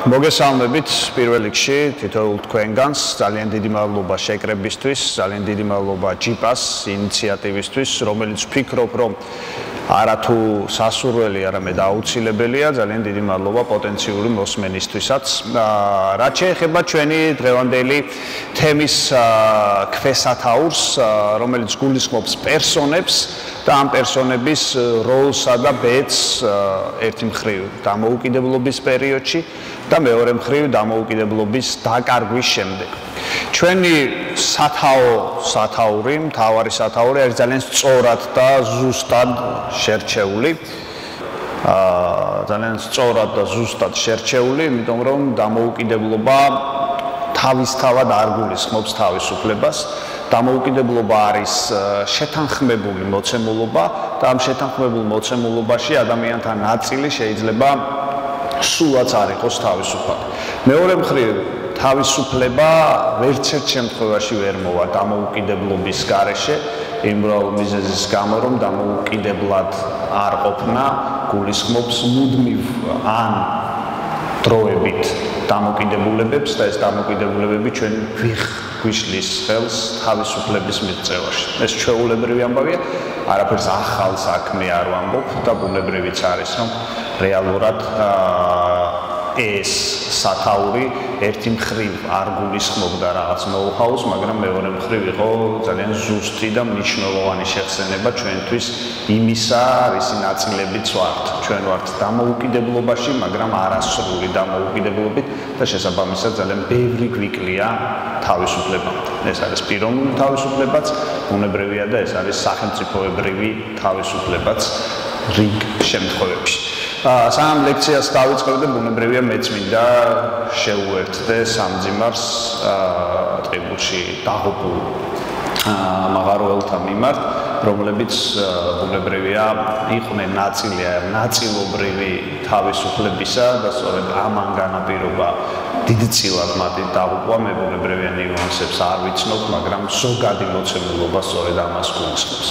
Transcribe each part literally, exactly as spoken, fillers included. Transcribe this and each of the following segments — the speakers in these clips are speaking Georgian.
მოგესალმებით პირველ რიგში თითოეულ თქვენგანს ძალიან დიდი მადლობა შეკრებისთვის, ძალიან დიდი მადლობა ჯიპას ინიციატივისთვის, რომელიც ვფიქრობ, რომ არათუ სასურველი, არამედ აუცილებელია, ძალიან დიდი მადლობა პოტენციური მოსმენისთვისაც. რაც შეეხება ჩვენი დღევანდელი თემის ქვესათაურს, რომელიც გულისხმობს პერსონებს და ამ პერსონების როლსა და ბედს ერთი მხრივ დამოუკიდებლობის პერიოდში და მეორე მხრივ დამოუკიდებლობის დაკარგვის შემდეგ. ჩვენი სათაო სათაური, მთავარი სათაური არის ძალიან სწორად და ზუსტად შერჩეული. აა ძალიან სწორად და ზუსტად შერჩეული, იმიტომ რომ დამოუკიდებლობა თავისთავად არ გულისხმობს თავისუფლებას. დამოუკიდებლობა არის შეთანხმებული მოცემულობა და ამ შეთანხმებულ მოცემულობაში ადამიანთა ნაწილი შეიძლება სულაც არ იყოს თავისუფალი. მეორე მხრივ თავისუფლება ვერცერთ შემთხვევაში ვერ მოვა დამოუკიდებლობის გარეშე, იმბრალ მიზეზის გამო, რომ დამოუკიდებლად არ ყოფნა გულისხმობს მუდმივ ან დროებით დამოკიდებულებებს და ეს დამოკიდებულებები ჩვენ გვიშლის ხელს თავისუფლების მიღწევაში. ეს ჩვეულებრივი ამბავია, არაფერს ახალს საქმე არ ვამბობ და ბუნებრივიც არის, რომ რეალურად ეს სათაური ერთი მხრივ არ გულისხმობდა რაღაც ნოუ-ჰაუს, მაგრამ მეორე მხრივ იყო ძალიან ზუსტი და მნიშვნელოვანი შეხსენება ჩვენთვის იმისა, რისი ნაწილებიც ვართ. ჩვენ ვართ დამოუკიდებლობაში, მაგრამ არასრული დამოუკიდებლობით და შესაბამისად ძალიან ბევრი გვიკლია თავისუფლებამდე. ეს არის პიროვნული თავისუფლებაც, ბუნებრივია და ეს არის სახელმწიფოებრივი თავისუფლებაც რიგ შემთხვევებში. სამ ლექციას დავიწყებდი, ბუნებრივია მეც მინდა შევუერთდე სამძიმარს ტყიბულში დაღუპულ მაღაროელთა მიმართ, რომლებიც ბუნებრივია იყვნენ ნაწილი ნაწილობრივი თავისუფლებისა და სწორედ ამან განაპირობა დიდწილად მათი დაღუპვა. მე ბუნებრივია ნიუანსებს არ ვიცნობ, მაგრამ ზოგადი მოცემულობა სწორედ ამას გულისხმობს.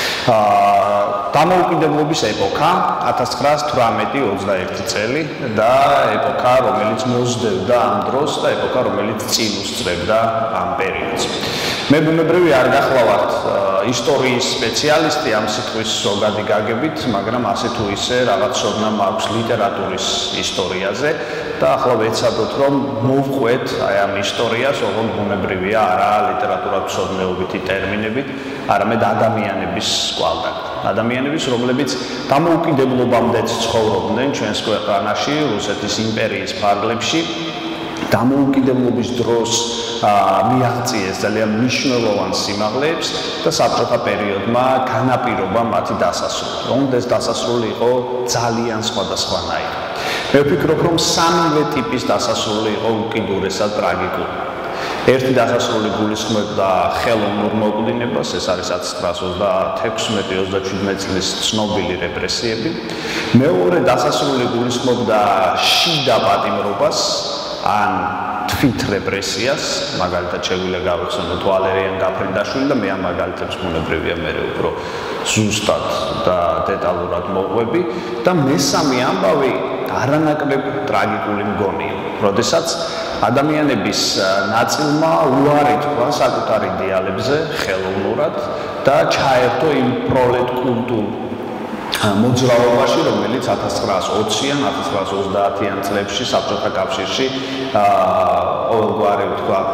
დამოუკიდებლობის ეპოქა ათას ცხრაას თვრამეტი ოცდაერთი წელი და ეპოქა, რომელიც მოსდევდა ამ დროს და ეპოქა, რომელიც წინ უსწრებდა ამ პერიოდს. მე ბუნებრივია არ გახლავართ ისტორიის სპეციალისტი ამ სიტყვის ზოგადი გაგებით, მაგრამ ასე თუ ისე რაღაც ცოდნა მაქვს ლიტერატურის ისტორიაზე და ახლა ვეცადოთ, რომ მოვყვეთ აი ამ ისტორიას, ოღონდ ბუნებრივია არა ლიტერატურათმცოდნეობითი ტერმინებით, არამედ ადამიანების კვალდაკ. ადამიანების, რომლებიც დამოუკიდებლობამდეც ცხოვრობდნენ ჩვენს ქვეყანაში, რუსეთის იმპერიის ფარგლებში, დამოუკიდებლობის დროს მიაღწიეს ძალიან მნიშვნელოვან სიმაღლეებს და საბჭოთა პერიოდმა განაპირობა მათი დასასრული. რომ ეს დასასრული იყო ძალიან სხვადასხვანაირი. მე ვფიქრობ, რომ სამივე ტიპის დასასრული იყო უკიდურესად ტრაგიკული. ერთი დასასრული გულისხმობდა ხელოვნურ მოკვდინებას, ეს არის ათას ცხრაას ოცდათექვსმეტი ოცდაჩვიდმეტი წლის ცნობილი რეპრესიები. მეორე დასასრული გულისხმობდა შიდა პატიმრობას ან თვით რეპრესიას, მაგალითად შეგვიძლია გავიხსენოთ ვალერიან გაფრინდაშვილი და მე ამ მაგალითებს ბუნებრივია მე უფრო ზუსტად და დეტალურად მოვყვები და მესამე ამბავი არანაკლებ ტრაგიკული მგონია, როდესაც ადამიანების ნაწილმა უარი თქვა საკუთარ იდეალებზე ხელოვნურად და ჩაერთო იმ პროლეტ კულტურ მოძრაობაში, რომელიც ათას ცხრაას ოციან, ათას ცხრაას ოცდაათიან წლებში საბჭოთა კავშირში ყოველგვარი ვთქვათ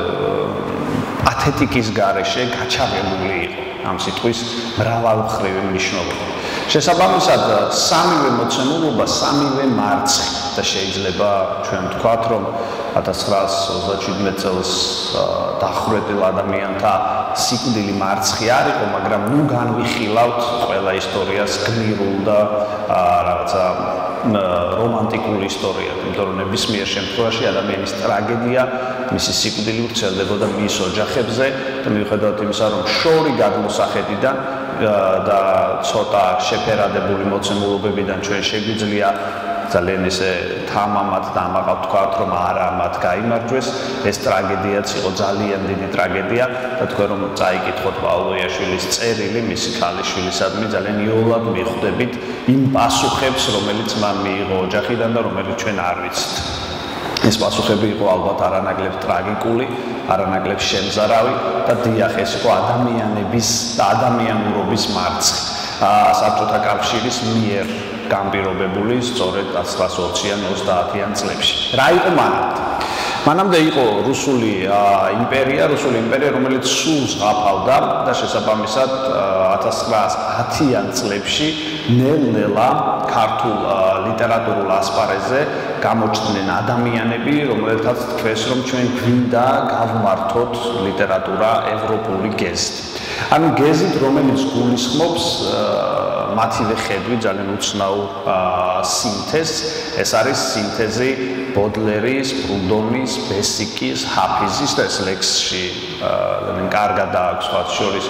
პათეტიკის გარეშე გაჩაღებული იყო ამ სიტყვის მრავალმხრივი მნიშვნელობა. შესაბამისად, სამივე მოცემულობა, სამივე მარცხი და შეიძლება ჩვენ ვთქვათ, რომ ათას ცხრაას ოცდაჩვიდმეტი წელს დახვრეტილ ადამიანთა სიკვდილი მარცხი არ იყო, მაგრამ ნუ განვიხილავთ ყველა ისტორიას გმირულ და რაღაცა რომანტიკულ ისტორიად, იმიტომ რომ ნებისმიერ შემთხვევაში ადამიანის ტრაგედია, მისი სიკვდილი ვრცელდებოდა მის ოჯახებზე და მიუხედავად იმისა, რომ შორი გადმოსახედიდან და ცოტა შეფერადებული მოცემულობებიდან ჩვენ შეგვიძლია ძალიან ესე თამამად და ამაყავ თქვათ, რომ არა მათ გაიმარჯვეს, ეს ტრაგედიაც იყო ძალიან დიდი ტრაგედია და თქვენ რომ წაიკითხოთ პავლოიაშვილის წერილი, მისი ქალიშვილისადმი ძალიან იოლად მიხვდებით იმ პასუხებს, რომელიც მან მიიღო ოჯახიდან და რომელიც ჩვენ არ ვიცით. ეს პასუხები იყო ალბათ არანაკლებ ტრაგიკული, არანაკლებ შემზარავი და დიახ, ეს იყო ადამიანების და ადამიანურობის მარცხი საბჭოთა კავშირის მიერ განპირობებული სწორედ ათას ოციან ოცდაათიან წლებში. რა იყო მანამდე? მანამდე იყო რუსული იმპერია, რუსული იმპერია, რომელიც სულ ზღაპავდა და შესაბამისად ათას ცხრაასათიან წლებში ნელ-ნელა ქართულ ლიტერატურულ ასპარეზზე გამოჩნდნენ ადამიანები, რომელთაც თქვეს, რომ ჩვენ გვინდა გავმართოთ ლიტერატურა ევროპული გეზით. ანუ გეზით, რომელიც გულისხმობს მათივე ხედვით ძალიან უცნაურ სინთეზს, ეს არის სინთეზი ბოდლერის, პრუდონის, ბესიკის, ჰაფიზის და ეს ლექსში ძალიან კარგად აქვს სხვა შორის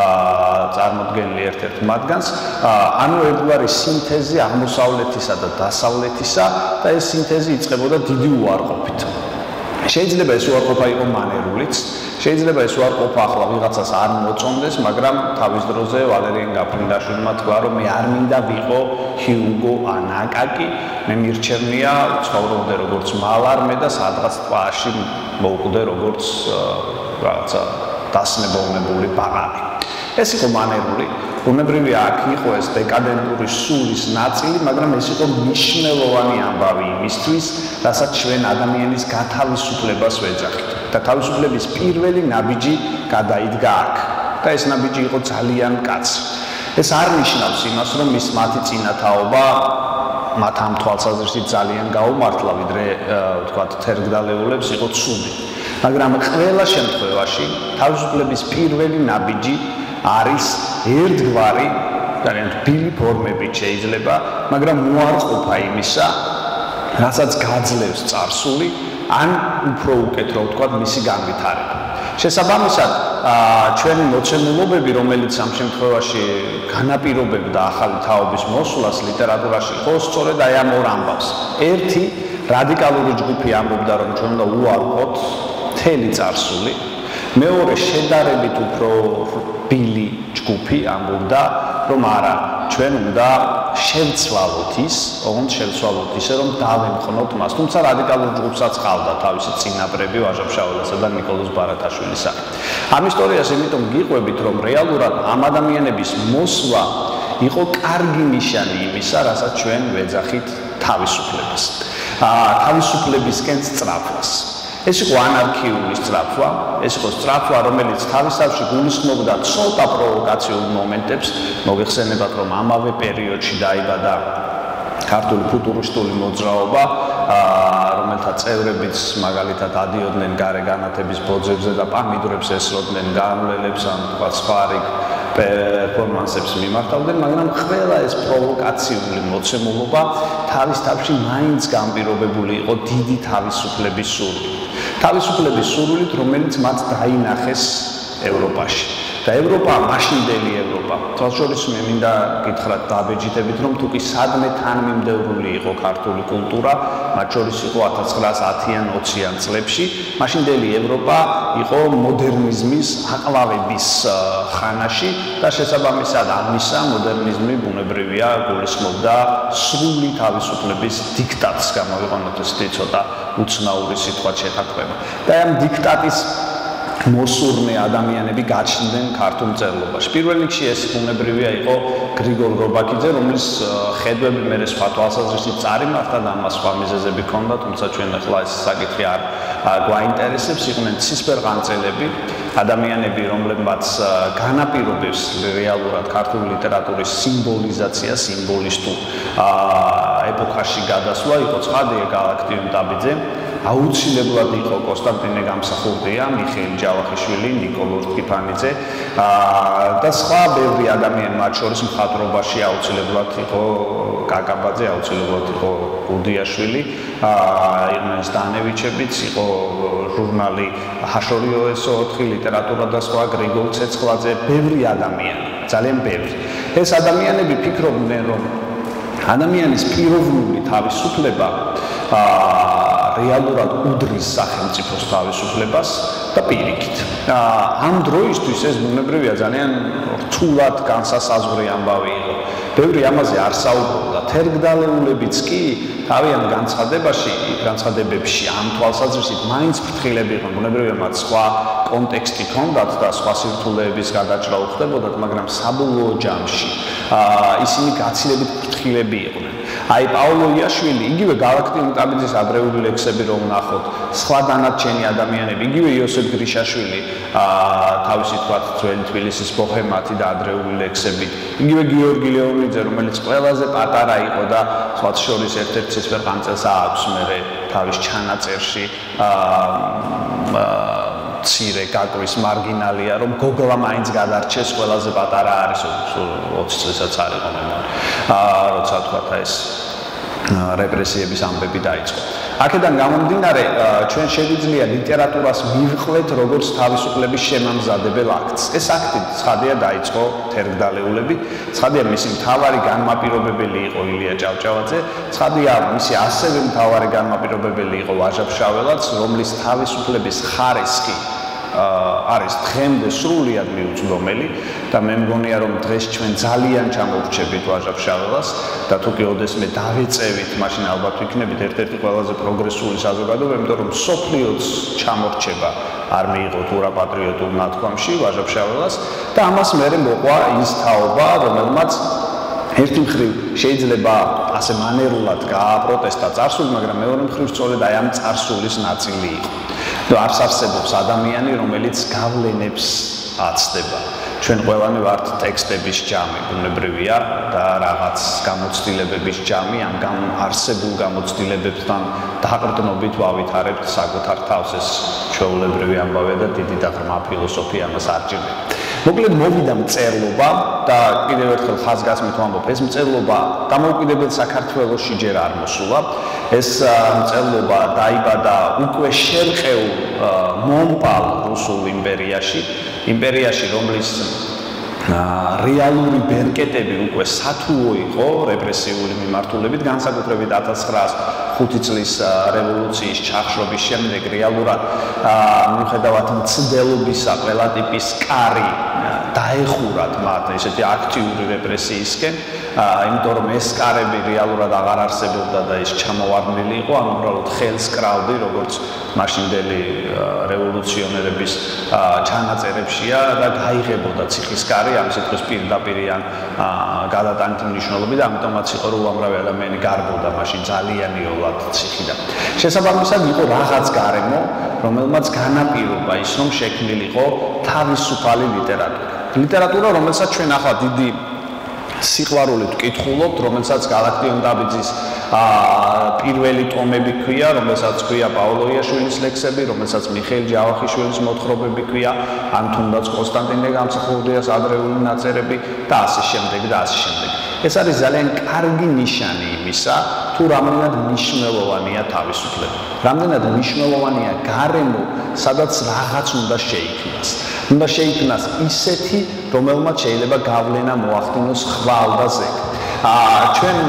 წარმოდგენილი ერთ-ერთ მათგანს. ანუ ერთგვარი სინთეზი აღმოსავლეთისა და დასავლეთისა და ეს სინთეზი იწყებოდა დიდი უარყოფით. შეიძლება ეს უარყოფა იყო მანერულიც, შეიძლება ეს უარყოფა ახლა ვიღაცას არ მოწონდეს, მაგრამ თავის დროზე ვალერიან გაფრინდაშვილმა თქვა, რომ მე არ მინდა ვიყო ჰიუგო ან აკაკი, მე მირჩევნია ცხოვრობდე როგორც მალარმე და სადღაც ტბაში მოვკვდე როგორც რაღაცა დასნებოვნებული ბაღარი. ეს იყო მანერული. ბუნებრივია აქ იყო ეს დეკადენტური სულის ნაწილი, მაგრამ ეს იყო მნიშვნელოვანი ამბავი იმისთვის, რასაც ჩვენ ადამიანის გათავისუფლებას ვეძახით. და თავისუფლების პირველი ნაბიჯი გადაიდგა აქ. და ეს ნაბიჯი იყო ძალიან მკაცრი. ეს არ ნიშნავს იმას, რომ ის მათი წინათაობა მათ ამ თვალსაზრისით ძალიან გაუმართლა, ვიდრე ვთქვათ, თერგდალეულებს იყო ცუდი. მაგრამ ყველა შემთხვევაში თავისუფლების პირველი ნაბიჯი არის ერთგვარი, ძალიან თბილი ფორმებით შეიძლება, მაგრამ უარყოფა იმისა, რასაც გაძლევს წარსული, ან უფრო უკეთრო ვთქვათ, მისი განვითარება. შესაბამისად, ჩვენი მოცემულობები, რომელიც ამ შემთხვევაში განაპირობებდა ახალი თაობის მოსვლას ლიტერატურაში, იყო სწორედ აი ამ ორ ამბავს. ერთი, რადიკალური ჯგუფი ამბობდა, რომ ჩვენ უნდა უარყოთ მთელი წარსული. მეორე, შედარებით უფრო ბილი ჯგუფი ამბობდა, რომ არა, ჩვენ უნდა შევცვალოთ ის, ოღონდ შევცვალოთ ისე, რომ დავემხნოთ მას. თუმცა რადიკალურ ჯგუფსაც ყავდა თავისი წინაპრები ვაჟა-ფშაველასა და ნიკოლოზ ბარათაშვილისა. ამ ისტორიას იმიტომ გიყვებით, რომ რეალურად ამ ადამიანების მოსვლა იყო კარგი ნიშანი იმისა, რასაც ჩვენ ვეძახით თავისუფლებას. თავისუფლებისკენ სწრაფვას. ეს იყო ანარქიული სწრაფვა, ეს იყო სწრაფვა, რომელიც თავისთავში გულისხმობდა ცოტა პროვოკაციულ მომენტებს, მოგეხსენებათ, რომ ამავე პერიოდში დაიბადა ქართული ფუტურისტული მოძრაობა, რომელთა წევრებიც მაგალითად ადიოდნენ გარე განათების ბოძებზე და პამიდრებს ესროდნენ განვლელებს ან თქვა სხვა პერფორმანსებს მიმართავდნენ, მაგრამ ყველა ეს პროვოკაციული მოცემულობა თავისთავში მაინც განპირობებული იყო დიდი თავისუფლების სურვილით. თავისუფლების სურვილით, რომელიც მათ დაინახეს ევროპაში. და ევროპა, მაშინდელი ევროპა, თვალშორის მე მინდა გითხრათ დაბეჯითებით, რომ თუ კი სადმე თანმიმდევრული იყო ქართული კულტურა, მათ შორის იყო ათას ცხრაასათიან ოციან წლებში, მაშინდელი ევროპა იყო მოდერნიზმის აყლავების ხანაში და შესაბამისად ამისა მოდერნიზმი ბუნებრივია გულისხმობდა სრული თავისუფლების დიქტატს, გამოვიყენოთ ესეთი ცოტა უცნაური სიტყვა შეთანხმება. და ამ დიქტატის მოსურნე ადამიანები გაჩნდნენ ქართულ მწერლობაში. პირველ რიგში ეს ბუნებრივია იყო გრიგორ რობაქიძე, რომლის ხედვები მე სხვა თვალსაზრისით წარიმართა და ამას სხვა მიზეზები ჰქონდა, თუმცა ჩვენ ახლა ეს საკითხი არ გვაინტერესებს. იყვნენ ცისფერყანწელები, ადამიანები, რომლებმაც განაპირობებს რეალურად ქართული ლიტერატურის სიმბოლიზაცია, სიმბოლისტურ ეპოქაში გადასვლა, იყო ცხადია გალაქტიონ ტაბიძე, აუცილებლად იყო კონსტანტინე გამსახურდია, მიხეილ ჯავახიშვილი, ნიკოლოზ ტიფანიძე და სხვა ბევრი ადამიანი, მათ შორის მხატვრობაში აუცილებლად იყო კაკაბაძე, აუცილებლად იყო გუდიაშვილი, იყვნენ სტანევიჩებიც, იყო ჟურნალი ჰაშორიოესო ოთხი, ლიტერატურა და სხვა, გრიგოლ ცეცხლაძე, ბევრი ადამიანი, ძალიან ბევრი. ეს ადამიანები ფიქრობდნენ, რომ ადამიანის პიროვნული თავისუფლება რეალურად უდრის სახელმწიფოს თავისუფლებას და პირიქით. ამ დროისთვის ეს ბუნებრივია ძალიან რთულად განსასაზღვრი ამბავი იყო. ბევრი ამაზე არ საუბრობდა, თერგდალეულებიც კი თავიანთ განცხადებაში, განცხადებებში ამ თვალსაზრისით მაინც ფრთხილები იყვნენ, ბუნებრივია მათ სხვა კონტექსტი ჰქონდათ და სხვა სირთულეების გადაჭრა უხდებოდათ, მაგრამ საბოლოო ჯამში ისინი გაცილებით ფრთხილები იყვნენ. აი პაოლო იაშვილი, იგივე გალაქტიონ ტაბიძის ადრეული ლექსები რომ ვნახოთ, სხვა დანარჩენი ადამიანები, იგივე იოსებ გრიშაშვილი, თავისი თქვა ძველი თბილისის ბოჰემათი და ადრეული ლექსები, იგივე გიორგი ლეონიძე, რომელიც ყველაზე პატარა იყო და სხვა შორის ერთ-ერთ ცისფერყანწელს აქვს მე თავის ჩანაწერში ცირე გაკვის მარგინალია, რომ გოგლა მაინც გადარჩეს, ყველაზე პატარა არის, ოცი წელსაც არ იყო მე მგონი. როცა თქვა ეს რეპრესიების ამბები დაიწყო. აქედან გამომდინარე, ჩვენ შეგვიძლია ლიტერატურას მივყვეთ როგორც თავისუფლების შემამზადებელ აქტს. ეს აქტი ცხადია დაიწყო თერგდალეულებით, ცხადია მისი მთავარი განმაპირობებელი იყო ილია ჭავჭავაძე, ცხადია მისი ასევე მთავარი განმაპირობებელი იყო ვაჟა-ფშაველაც, რომლის თავისუფლების ხარისხი არის დღემდე სრულიად მიუწვდომელი და მე მგონია რომ დღეს ჩვენ ძალიან ჩამოვრჩებით ვაჟა-ფშაველას და თუ კი ოდესმე დავეწევით, მაშინ ალბათ ვიქნებით ერთ-ერთი ყველაზე პროგრესული საზოგადოება, იმიტომ რომ სოფლიოც ჩამორჩება არ მიიღო თურა პატრიოტულ ნათქვამში ვაჟა-ფშაველას და ამას მერე მოყვა ის თაობა, რომელმაც ერთი მხრივ შეიძლება ასე მანერულად გააპროტესტა წარსული, მაგრამ მეორე მხრივ სწორედ აი ამ წარსულის ნაწილი იყო. და არც არსებობს ადამიანი, რომელიც გავლენებს აცდება. ჩვენ ყველანი ვართ ტექსტების ჯამი, ბუნებრივია და რაღაც გამოცდილებების ჯამი, ამ არსებულ გამოცდილებებთან დაყრდნობით ვავითარებთ საკუთარ თავს, ეს ჩვეულებრივი ამბავია და დიდი და ღრმა ფილოსოფია ამას არ ჭირდება. მოკლედ მოვიდა მწერლობა და კიდევ ერთხელ ხაზგასმით ვამბობ, ეს მწერლობა დამოუკიდებელ საქართველოში ჯერ არ მოსულა. ეს მწერლობა დაიბადა უკვე შერყეულ მომპალ რუსულ იმპერიაში, იმპერიაში, რომლის რეალური ბერკეტები უკვე სათულო იყო რეპრესიული მიმართულებით, განსაკუთრებით ათას ცხრაას ხუთი წლის რევოლუციის ჩახშრობის შემდეგ რეალურად მიუხედავად მცდელობისა ყველა ტიპის კარი დაეხურათ მათ ესეთი აქტიური რეპრესიისკენ, იმიტომ რომ ეს კარები რეალურად აღარ არსებობდა და ის ჩამოვარდნილი იყო, ან უბრალოდ ხელს კრავდი, როგორც მაშინდელი რევოლუციონერების ჩანაწერებშია და გაიღებოდა ციხის კარი, ამ სიტყვის პირდაპირი ან გადატანითი მნიშვნელობით, ამიტომაც იყო რომ უამრავი ადამიანი გარბოდა მაშინ ძალიან იოლად ციხიდან. შესაბამისად იყო რაღაც გარემო, რომელმაც განაპირობა ის, რომ შექმნილიყო თავისუფალი ლიტერატურა. ლიტერატურა, რომელსაც ჩვენ ახლა დიდი სიყვარულით ვკითხულობთ, რომელსაც გალაქტიონ ტაბიძის პირველი ტომები ქვია, რომელსაც ქვია პაოლო იაშვილის ლექსები, რომელსაც მიხეილ ჯავახიშვილის მოთხრობები ქვია, ან თუნდაც კონსტანტინე გამსახურდიას ადრეული ნაწერები და ასე შემდეგ და ასე შემდეგ. ეს არის ძალიან კარგი ნიშანი იმისა, თუ რამდენად მნიშვნელოვანია თავისუფლება. რამდენად მნიშვნელოვანია გარემო, სადაც რაღაც უნდა შეიქმნას. უნდა შეიქმნას ისეთი, რომელმაც შეიძლება გავლენა მოახდინოს ხვალ და ზეგ. ჩვენ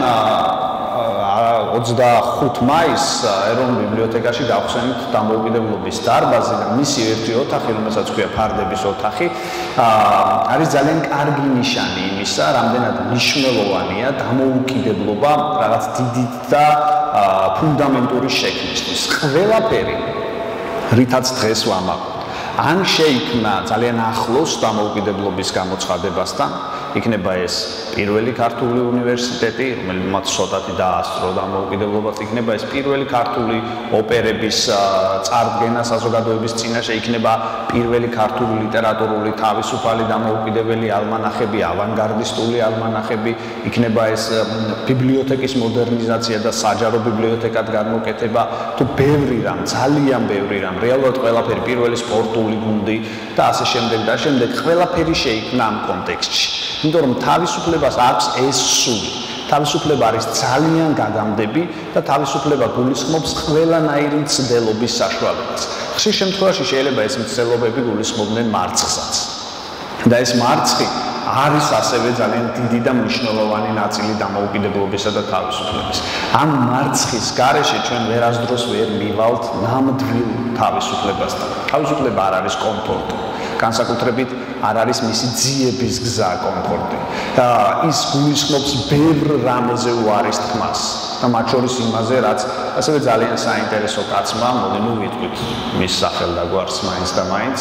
ოცდახუთი მაისს ეროვნულ ბიბლიოთეკაში გავხსენით დამოუკიდებლობის დარბაზი და მისი ერთი ოთახი, რომელსაც ქვია ფარდების ოთახი, არის ძალიან კარგი ნიშანი იმისა, რამდენად მნიშვნელოვანია დამოუკიდებლობა რაღაც დიდი და ფუნდამენტური შექმნისთვის. ყველაფერი, რითაც დღეს ვამაყობთ, ან შეიქმნა ძალიან ახლოს დამოუკიდებლობის გამოცხადებასთან, იქნება ეს პირველი ქართული უნივერსიტეტი, რომელმაც ცოტათი დაასწრო დამოუკიდებლობას, იქნება ეს პირველი ქართული ოპერების წარდგენა საზოგადოების წინაშე, იქნება პირველი ქართული ლიტერატურული თავისუფალი დამოუკიდებელი ალმანახები, ავანგარდისტული ალმანახები, იქნება ეს ბიბლიოთეკის მოდერნიზაცია და საჯარო ბიბლიოთეკად განმოკეთება, თუ ბევრი რამ, ძალიან ბევრი რამ, რეალურად ყველაფერი, პირველი სპორტული გუნდი და ასე შემდეგ და შემდეგ, ყველაფერი შეიქმნა ამ კონტექსტში. იმიტომ რომ თავისუფლებას აქვს ეს სული. თავისუფლება არის ძალიან გადამდები და თავისუფლება გულისხმობს ყველანაირი მცდელობის საშუალებას. ხშირ შემთხვევაში შეიძლება ეს მცდელობები გულისხმობდნენ მარცხსაც. და ეს მარცხი არის ასევე ძალიან დიდი და მნიშვნელოვანი ნაწილი დამოუკიდებლობისა და თავისუფლების. ამ მარცხის გარეშე ჩვენ ვერასდროს ვერ მივალთ ნამდვილ თავისუფლებასთან. თავისუფლება არ არის კომფორტი. განსაკუთრებით არ არის მისი ძიების გზა კომფორტი. და ის გულისხმობს ბევრ რამეზე უარის თქმას და მათ შორის იმაზე, რაც ასევე ძალიან საინტერესო კაცმა, მოდი ნუ ვიტყვით მის სახელ და გვარს მაინც და მაინც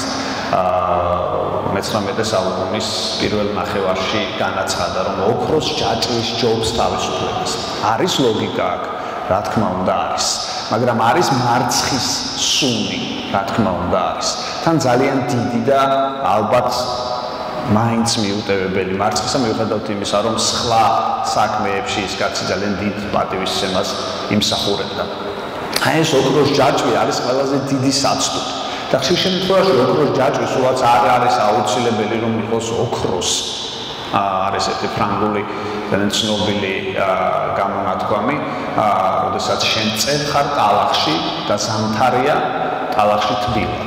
მეცხრამეტე საუკუნის პირველ ნახევარში განაცხადა, რომ ოქროს ჯაჭვის ჯობს თავისუფლებას. არის ლოგიკა აქ, რა თქმა უნდა არის, მაგრამ არის მარცხის სუნი, რა თქმა უნდა არის. თან ძალიან დიდი და ალბათ მაინც მიუტევებელი მარცხისა, მიუხედავად იმისა, რომ სხვა საქმეებში ის კაცი ძალიან დიდ პატივისცემას იმსახურებდა. აი ეს ოქროს ჯაჭვი არის ყველაზე დიდი საცდური. და ხშირ შემთხვევაში ოქროს ჯაჭვი სულაც არ არის აუცილებელი, რომ იყოს ოქროს. არის ერთი ფრანგული ძალიან ცნობილი გამონათქვამი, როდესაც შენ წერ ხარ ტალახში და ზამთარია, ტალახში თბილა.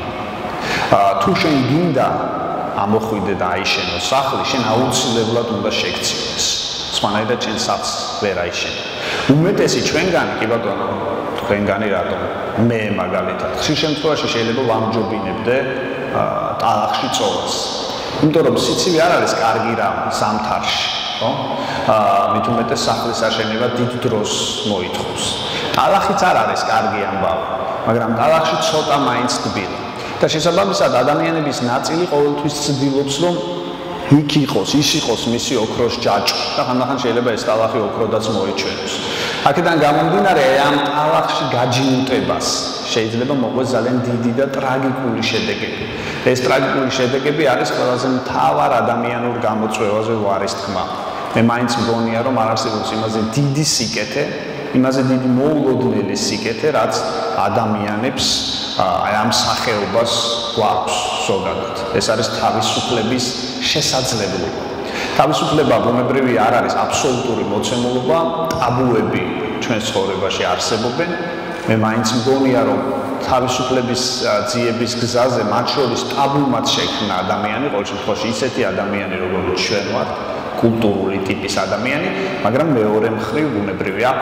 თუ შენ გინდა ამოხვიდე და აიშენო სახლი, შენ აუცილებლად უნდა შეგციოს. სხვანაირად შენ სახლს ვერ აიშენო. უმეტესი ჩვენგანი, კი ბატონო, თქვენგანი რატომ? მე მაგალითად, ხშირ შემთხვევაში შეიძლება ვამჯობინებდე ტალახში წოვას. იმიტომ რომ სიცივე არ არის კარგი რამ ზამთარში, ხო? მით უმეტეს სახლის აშენება დიდ დროს მოითხოვს. ტალახიც არ არის კარგი ამბავი, მაგრამ ტალახში ცოტა მაინც თბილა. და შესაბამისად ადამიანების ნაწილი ყოველთვის ცდილობს, რომ იქ იყოს, ის იყოს მისი ოქროს ჯაჭვი და ხანდახან შეიძლება ეს ტალახი ოქროდაც მოიჩვენოს. აქედან გამომდინარე, ამ ტალახში გაჯინუტებას შეიძლება მოყვეს ძალიან დიდი და ტრაგიკული შედეგები. ეს ტრაგიკული შედეგები არის ყველაზე მთავარ ადამიანურ გამოწვევაზე უარის თქმა. მე მაინც მგონია, რომ არ არსებობს იმაზე დიდი სიკეთე, იმაზე დიდი მოულოდნელი სიკეთე, რაც ადამიანებს აი ამ სახეობას გვაქვს ზოგადად. ეს არის თავისუფლების შესაძლებლობა. თავისუფლება ბუნებრივი არ არის აბსოლუტური მოცემულობა, ტაბუები ჩვენ ცხოვრებაში არსებობენ. მე მაინც მგონია, რომ თავისუფლების ძიების გზაზე მათ შორის ტაბუმად შექმნა ადამიანი, ყოველ შემთხვევაში ისეთი ადამიანი, როგორც ჩვენ ვართ, კულტურული ტიპის ადამიანი, მაგრამ მეორე მხრივ ბუნებრივია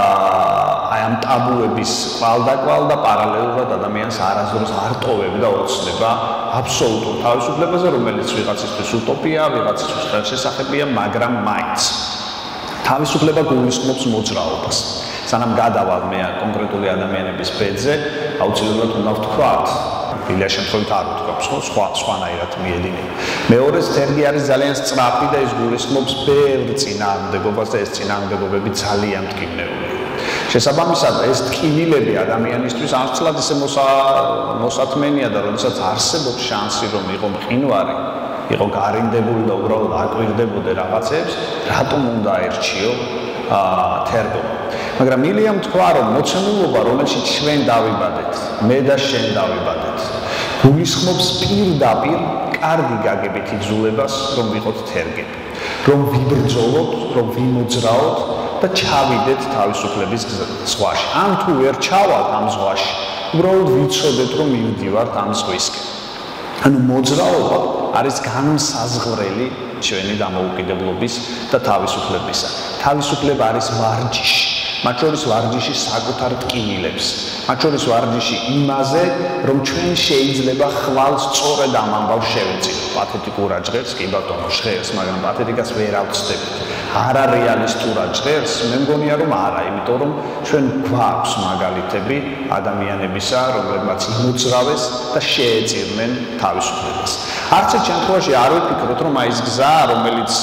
აი ამ ტაბუების კვალდაკვალ და პარალელურად ადამიანს არასდროს არ ტოვებდა ოცნება აბსოლუტურ თავისუფლებაზე, რომელიც ვიღაცისთვის უტოპია, ვიღაცისთვის ხელშესახებია, მაგრამ მაინც თავისუფლება გულისხმობს მოძრაობას. სანამ გადავალ მე კონკრეტული ადამიანების ბედზე, აუცილებლად უნდა ვთქვათ, ბილია შემთხვევით არ ვთქვამს, ხო, სხვა სხვანაირად მიედინება. მეორეს თერგი არის ძალიან სწრაფი და ის გულისხმობს ბევრ წინააღმდეგობას და ეს წინააღმდეგობები ძალიან მტკივნეულია. შესაბამისად, ეს ტკივილები ადამიანისთვის არცლად ისე მოსათმენია და როდესაც არსებობს შანსი, რომ იყო მყინვარი, იყო გარინდებული და უბრალოდ აკვირდებოდა რაღაცებს, რატომ უნდა ერჩიო თერგობა. მაგრამ მილია თქვა, რომ მოცემულობა, რომელშიც ჩვენ დავიბადეთ, მე და შენ დავიბადეთ, გულისხმობს პირდაპირ კარგი გაგებით იძულებას, რომ ვიყოთ თერგები, რომ ვიბრძოლოთ, რომ ვიმოძრაოთ და ჩავიდეთ თავისუფლების ზღვაში. ან თუ ვერ ჩავალთ ამ ზღვაში, უბრალოდ ვიცოდეთ, რომ მივდივართ ამ ზღვისკენ. ანუ მოძრაობა არის განმსაზღვრელი ჩვენი დამოუკიდებლობის და თავისუფლებისა. თავისუფლება არის ვარჯიში. მათ შორის ვარჯიში საკუთარ ტკივილებს. მათ შორის ვარჯიში იმაზე, რომ ჩვენ შეიძლება ხვალ სწორედ ამ ამბავს შევეწიოთ. პათეტიკურად ჟღერს, კი ბატონო, ჟღერს, მაგრამ პათეტიკას ვერ ავწდებით. არა რეალისტურად ჟღერს, მე მგონია, რომ არა, იმიტომ რომ ჩვენ გვაქვს მაგალითები ადამიანებისა, რომლებმაც იმოძრავეს და შეეწირნენ თავისუფლებას. არც ერთ შემთხვევაში არ ვიფიქროთ, რომ აი ეს გზა, რომელიც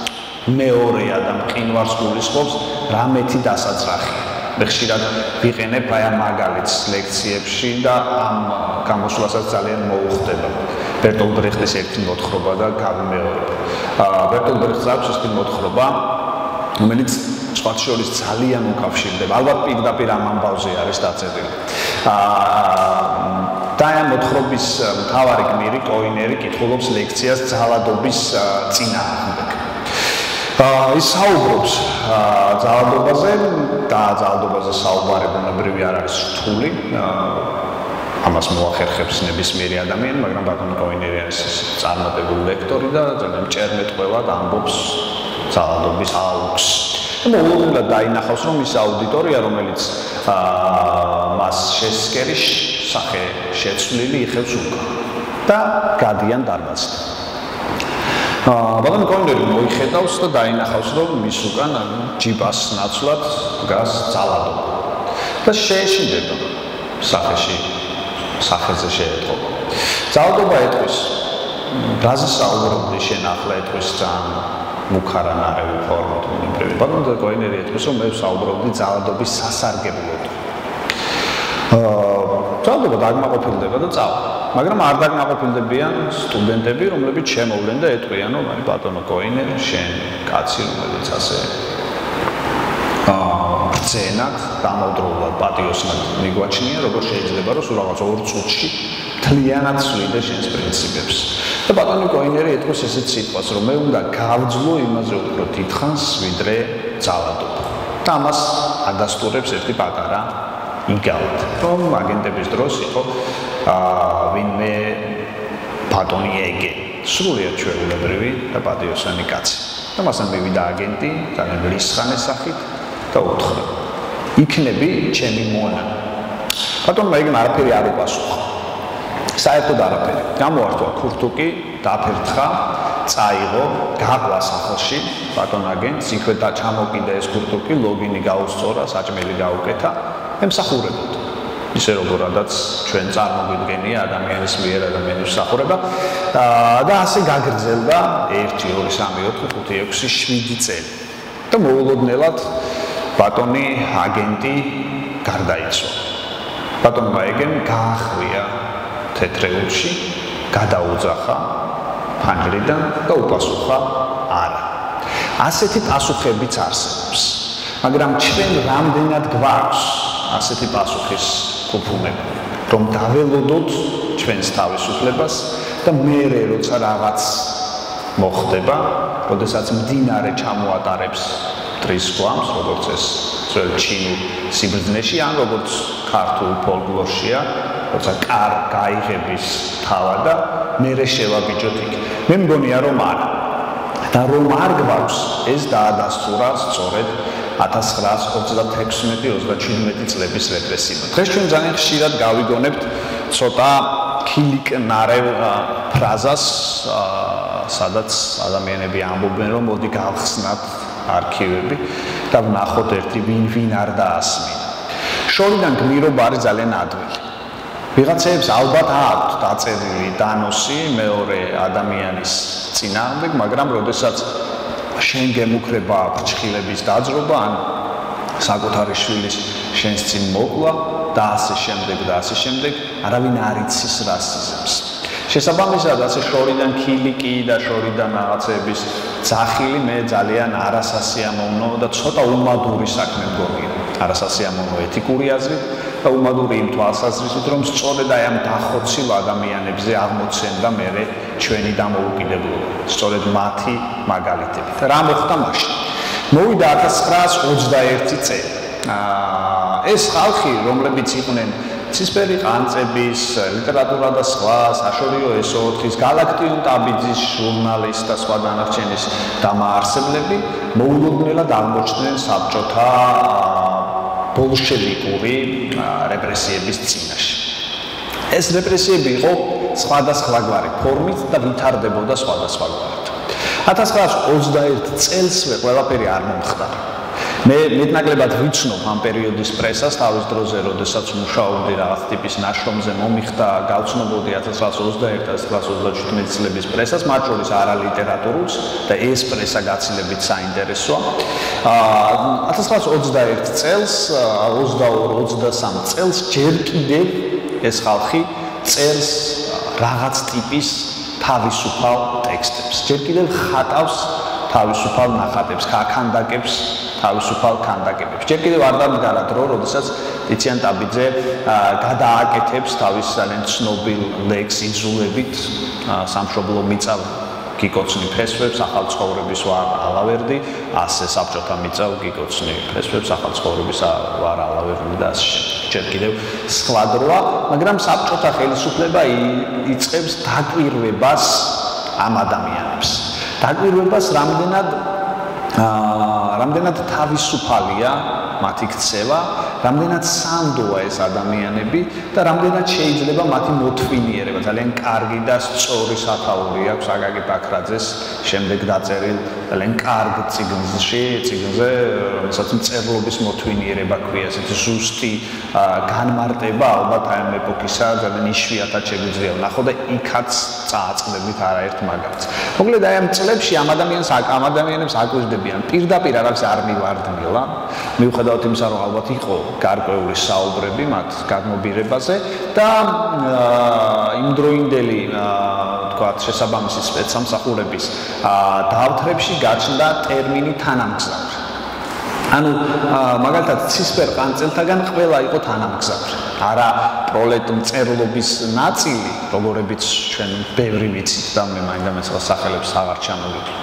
მეორეა და მყინვარს გულისხმობს, რამეთი დასაძრახია. მე ხშირად ვიყენებ აი ამ მაგალითს ლექციებში და ამ გამოსვლასაც ძალიან მოუხდება. ბერტოლდ ბრეხტის ერთი მოთხრობა და გავიმეორებ. ბერტოლდ ბრეხტს აქვს ეს მოთხრობა, რომელიც სხვათ შორის ძალიან უკავშირდება. ალბათ პირდაპირ ამ ამბავზე არის დაწერილი. და ამ მოთხრობის მთავარი გმირი კოინერი კითხულობს ლექციას ძალადობის წინააღმდეგ. ის საუბრობს ძალადობაზე და ძალადობაზე საუბარი ბუნებრივი არ არის რთული. ამას მოახერხებს ნებისმიერი ადამიანი, მაგრამ ბატონო კოინერი არის წარმატებული ლექტორი და ძალიან მჭერმეტყველად ამბობს ძალადობის აუქს. და მოულოდნელად დაინახავს, რომ ის აუდიტორია, რომელიც მას შესკერის სახე შეცვლილი იხევს უკან. და გადიან დარბაზთან. ბატონი კონდერი მოიხედავს და დაინახავს, რომ მის უკან ჯიპას ნაცვლად დგას ძალადობა. და შეეშინდება სახეში, სახეზე შეეთყობა. ძალადობა ეტყვის, რაზე საუბრობდი შენ ახლა ეტყვის ძალიან მუქარანარევი ფორმით უნებრივი. ბატონი კონდერი ეტყვის, რომ მე საუბრობდი ძალადობის სასარგებლოდ. ძალადობა დაგმაყოფილდება და წავა. მაგრამ არ დაგმაყოფილდებიან სტუდენტები, რომლებიც შემოვლენ და ეტყვიან, რომ აი ბატონო კოინერი, შენ კაცი, რომელიც ასე აა ბრძენად, დამოუკიდებლად პატიოსნად მიგვაჩნია, როგორ შეიძლება რომ სულ რაღაც ორ წუთში თლიანად სვლიდე შენს პრინციპებს. და ბატონო კოინერი ეტყვის ესეთ სიტყვას, რომ მე უნდა გავძლო იმაზე უფრო დიდხანს, ვიდრე ძალადობა. და ამას ადასტურებს ერთი პატარა იგავით, რომ აგენტების დროს იყო აა ვინმე ბატონი ეგე, სრულიად ჩვეულებრივი და პატიოსანი კაცი. და მასთან მივიდა აგენტი, ძალიან რისხანეს სახით და უთხრა: "იქნები ჩემი მონა." ბატონმა ეგ არაფერი არ უპასუხა. საერთოდ არაფერი. გამოართვა ქურთუკი, დაფერთხა, წაიღო, გაყვა სახლში ბატონ აგენტს, იქვე და ჩამოკიდა ეს ქურთუკი, ლოგინი გაუსწორა, საჭმელი გაუკეთა. ემსახურებოდა. ისე როგორადაც ჩვენ წარმოგვიდგენია ადამიანის მიერ ადამიანის მსახურება და ასე გაგრძელდა ერთი, ორი, სამი, ოთხი, ხუთი, ექვსი, შვიდი წელი. და მოულოდნელად ბატონი აგენტი გარდაიცვალა. ბატონმა ეგემ გაახვია თეთრეულში, გადაუძახა ფანჯრიდან და უპასუხა არა. ასეთი პასუხებიც არსებობს. მაგრამ ჩვენ რამდენად გვაქვს ასეთი პასუხის გუფუმები, რომ დაველოდოთ ჩვენს თავისუფლებას და მერე როცა რაღაც მოხდება, როდესაც მდინარე ჩამოატარებს მტრის გვამს, როგორც ეს ძველ ჩინურ სიბრძნეში, ან როგორც ქართულ ფოლკლორშია, როცა კარ გაიღების თავა და მერე შევაბიჯოთ იქ. მე მგონია რომ არა. და რომ არ გვაქვს, ეს დაადასტურა სწორედ ათას ცხრაას ოცდათექვსმეტი ოცდაჩვიდმეტი წლების რეპრესიმა. დღეს ჩვენ ძალიან ხშირად გავიგონებთ ცოტა ქილიკნარევ ფრაზას, სადაც ადამიანები ამბობენ, რომ მოდი გავხსნათ არქივები და ვნახოთ ერთი ვინ ვინ არ დაასმინა. შორიდან გმირობა არის ძალიან ადვილი. ვიღაცებს ალბათ აქვთ დაწერილი დანოსი მეორე ადამიანის წინააღმდეგ, მაგრამ როდესაც შენ გემუქრება ფრჩხილების დაძრობა ან საკუთარი შვილის შენს წინ მოკლა და ასე შემდეგ და ასე შემდეგ, არავინ არ იცის რას იზამს. შესაბამისად, ასე შორიდან ქილიკი და შორიდან რაღაცების ძახილი მე ძალიან არასასიამოვნო და ცოტა უმადური საქმე მგონია. არასასიამოვნო ეთიკური აზრით და უმადური იმ თვალსაზრისით, რომ სწორედ აი ამ დახოცილ ადამიანებზე აღმოცენდა მერე ჩვენი დამოუკიდებლობა, სწორედ მათი მაგალითებით. რა მოხდა მაშინ? მოვიდა ათას ცხრაას ოცდაერთი წელი. ეს ხალხი, რომლებიც იყვნენ ცისფერი ყანწების, ლიტერატურა და სხვა, საშორიო ეს ოთხის, გალაქტიონ ტაბიძის ჟურნალის და სხვა დანარჩენის დამაარსებლები, მოულოდნელად აღმოჩნდნენ საბჭოთა ბოლშევიკური რეპრესიების წინაშე. ეს რეპრესიები იყო სხვადასხვაგვარი ფორმით და ვითარდებოდა სხვადასხვაგვარად. ათას ცხრაას ოცდაერთი წელსვე ყველაფერი არ მომხდარა. მე მეტნაკლებად ვიცნობ ამ პერიოდის პრესას თავის დროზე, როდესაც მუშაობდი რაღაც ტიპის ნაშრომზე, მომიხდა გავცნობოდი ათას ცხრაას ოცდაერთი ათას ცხრაას ოცდაჩვიდმეტი წლების პრესას, მათ შორის არალიტერატურულს და ეს პრესა გაცილებით საინტერესოა. ათას ცხრაას ოცდაერთი წელს, ოცდაორი ოცდასამი წელს ჯერ კიდევ ეს ხალხი წერს რაღაც ტიპის თავისუფალ ტექსტებს. ჯერ კიდევ ხატავს თავისუფალ ნახატებს, ქანდაკებს, თავისუფალ ქანდაკებებს. ჯერ კიდევ არ დამდგარა დრო, როდესაც ტიციან ტაბიძე გადააკეთებს თავის ძალიან ცნობილ ლექს იძულებით სამშობლო მიწა გიკოცნი ფესვებს, ახალ ცხოვრების ვარ ალავერდი, ასე საბჭოთა მიწა გიკოცნი ფესვებს, ახალ ცხოვრების ვარ ალავერდი და ასე ჯერ კიდევ სხვა დროა, მაგრამ საბჭოთა ხელისუფლება იწყებს დაკვირვებას ამ ადამიანებს. დაკვირვებას რამდენად რამდენად თავისუფალია მათი ქცევა რამდენად სანდოა ეს ადამიანები და რამდენად შეიძლება მათი მოთვინიერება. ძალიან კარგი და სწორი სათაური აქვს აკაკი ბაქრაძეს შემდეგ დაწერილ ძალიან კარგ წიგნში, წიგნზე, რომელსაც მწერლობის მოთვინიერება ქვია, ესეთი ზუსტი განმარტება ალბათ აი ამ ეპოქისა ძალიან იშვიათად შეგვიძლია ვნახო და იქაც წააწყდებით არაერთ მაგალითს. მოკლედ აი ამ წლებში ამ ადამიანს ამ ადამიანებს აკვირდებიან პირდაპირ არავის არ მივარდნილა, მიუხედავად იმისა, რომ ალბათ იყო გარკვეული საუბრები მათ გადმობირებაზე და იმდროინდელი თქვათ შესაბამისი სპეცსამსახურების დაავთრებში გაჩნდა ტერმინი თანამგზავრი. ანუ მაგალითად ცისფერ ყანწელთაგან ყველა იყო თანამგზავრი. არა პროლეტ მწერლობის ნაწილი, როგორებიც ჩვენ ბევრი ვიცით და მე მაინდა-მაინც სახელებს აღარ ჩამოვიდით.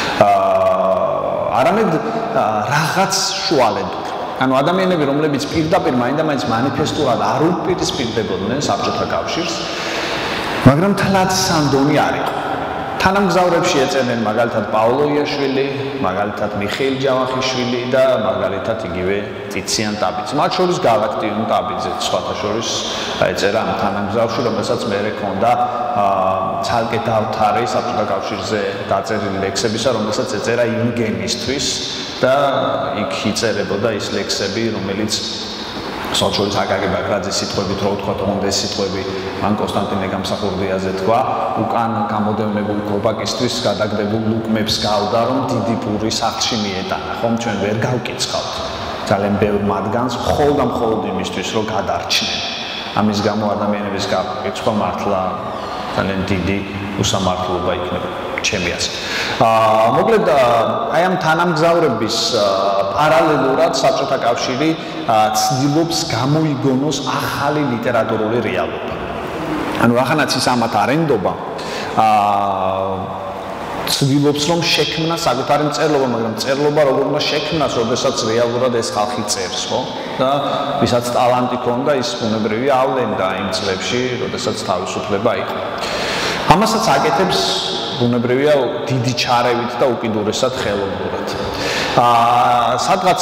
არამედ რაღაც შუალედური. ანუ ადამიანები, რომლებიც პირდაპირ მაინდა-მაინც მანიფესტურად არ უპირისპირდებოდნენ საბჭოთა კავშირს, მაგრამ თლაც სანდონი არ იყო. თანამგზავრებში ეწენენ მაგალითად პაოლო იაშვილი, მაგალითად მიხეილ ჯავახიშვილი და მაგალითად იგივე ტიციან ტაბიძე. მათ შორის გალაქტიონ ტაბიძე სხვათა შორის ეწერა ამ თანამგზავრში, რომელსაც მერე ჰქონდა ცალკე დავთარი საბჭოთა კავშირზე დაწერილი ლექსებისა, რომელსაც ეწერა იუნგენისთვის და იქ იწერებოდა ის ლექსები, რომელიც სოციალურ აკაკი ბაქრაძის სიტყვებით რო ვთქვა თონდეს სიტყვები მან კონსტანტინე გამსახურდიაზე თქვა უკან გამოდევნებულ გლობაკისთვის გადაგდებულ ლუკმებს გავდა რომ დიდი პური სახლში მიეტანა ხომ ჩვენ ვერ გავკიცხავთ ძალიან ბევრ მათგანს მხოლოდ და მხოლოდ იმისთვის რომ გადარჩნენ ამის გამო ადამიანების გაკიცხვა მართლა ძალიან დიდი უსამართლობა იქნება ჩემი აზრით. აა მოკლედ აი ამ თანამგზავრების პარალელურად საბჭოთა კავშირი ცდილობს გამოიგონოს ახალი ლიტერატურული რეალობა. ანუ ახანაც ის ამათ არენდობა აა ცდილობს რომ შექმნა საკუთარი მწერლობა, მაგრამ მწერლობა როგორ უნდა შექმნას, როდესაც რეალურად ეს ხალხი წერს, ხო? და ვისაც ტალანტი ჰქონდა, ის ბუნებრივია ავლენდა იმ წლებში, როდესაც თავისუფლება იყო. ამასაც აკეთებს ბუნებრივია დიდი ჩარევით და უკიდურესად ხელოვნურად. აა სადღაც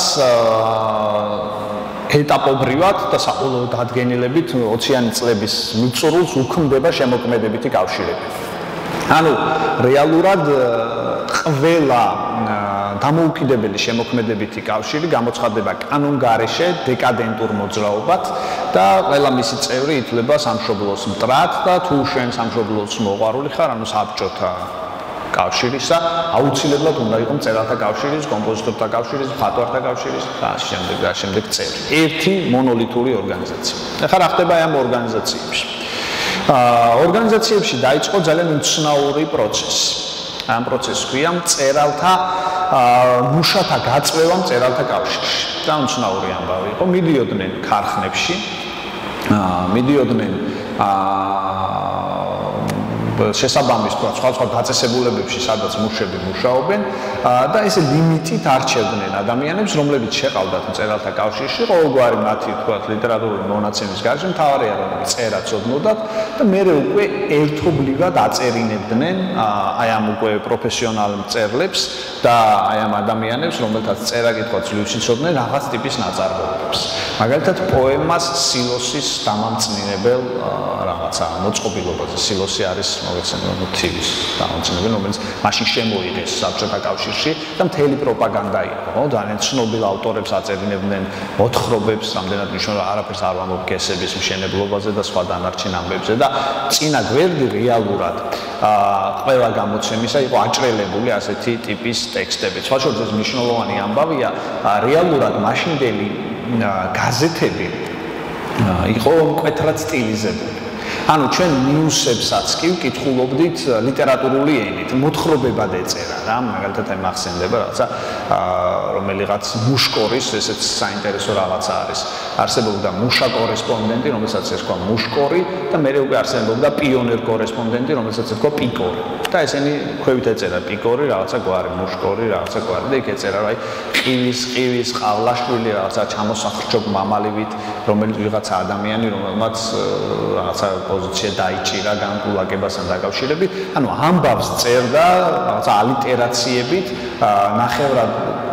ეტაპობრივად და საყოველთაოდ დადგენილებით ოციანი წლების მიწურულს უქმდება შემოქმედებითი კავშირები. ანუ რეალურად ყველა დამოუკიდებელი შემოქმედებითი კავშირი გამოცხადდება კანონგარეშე დეკადენტურ მოძრაობად და ყველა მისი წევრი ითვლება სამშობლოს მტრად და თუ შენ სამშობლოს მოყვარული ხარ, ანუ საბჭოთა კავშირისა, აუცილებლად უნდა იყოს მწერალთა კავშირის, კომპოზიტორთა კავშირის, მხატვართა კავშირის და ამ შემდეგ და შემდეგ წევრი. ერთი მონოლითური ორგანიზაცია. ეხლა რა ხდება ამ ორგანიზაციებში? აა ორგანიზაციებში დაიწყო ძალიან უცნაური პროცესი. ამ პროცესს ქვია მწერალთა მუშათა გაწვევა მწერალთა კავშირში. და უცნაური ამბავი იყო, მიდიოდნენ ქარხნებში, აა მიდიოდნენ აა შესაბამის თქვა სხვა სხვა დაწესებულებებში, სადაც მუშები მუშაობენ და ესე ლიმიტით არჩევდნენ ადამიანებს, რომლებიც შეყავდათ მწერალთა კავშირში, ყოველგვარი მათი თქვა ლიტერატურული მონაცემის გარშემო, მთავარია რომ წერა ცოდნოდათ და მერე უკვე ერთობლივად აწერინებდნენ აი ამ უკვე პროფესიონალ მწერლებს და აი ამ ადამიანებს, რომელთაც წერა-კითხვა ძლივს იცოდნენ რაღაც ტიპის ნაწარმოებებს. მაგალითად პოემას სილოსის დამამწნინებელ რაღაცა მოწყობილობაზე. სილოსი არის მოგეცემ თივის დამამწნინებელი, რომელიც მაშინ შემოიღეს საბჭოთა კავშირში და მთელი პროპაგანდა იყო, ხო? ძალიან ცნობილ ავტორებს აწერინებდნენ მოთხრობებს, რამდენად მნიშვნელოვანი არაფერს არ ვამბობ გესების მშენებლობაზე და სხვა დანარჩენ ამბებზე და წინა გვერდი რეალურად ყველა გამოცემისა იყო აჭრელებული ასეთი ტიპის ტექსტები. სხვა შორის ეს მნიშვნელოვანი ამბავია, რეალურად მაშინდელი გაზეთები იყო მკვეთრად სტილიზებული. ანუ ჩვენ ნიუსებსაც კი ვკითხულობდით ლიტერატურული ენით, მოთხრობებად ეწერა რა, მაგალითად აი მახსენდება რაღაცა რომელიღაც მუშკორის ესეც საინტერესო რაღაცა არის. არსებობდა მუშა კორესპონდენტი, რომელსაც ერქვა მუშკორი და მეორე უკვე არსებობდა პიონერ კორესპონდენტი, რომელსაც ერქვა პიკორი. და ესენი ქვევით ეწერა პიკორი, რაღაცა გვარი, მუშკორი, რაღაცა გვარი და იქ ეწერა რა, ყივის, ყივის, ყავლაშვილი, რაღაცა ჩამოსახრჩობ მამალივით, რომელიც ვიღაცა ადამიანი, რომელმაც რაღაცა პოზიცია დაიჭირა განკულაკებასთან დაკავშირებით, ანუ ამბავს წერდა რაღაცა ალიტერაციებით, ნახევრად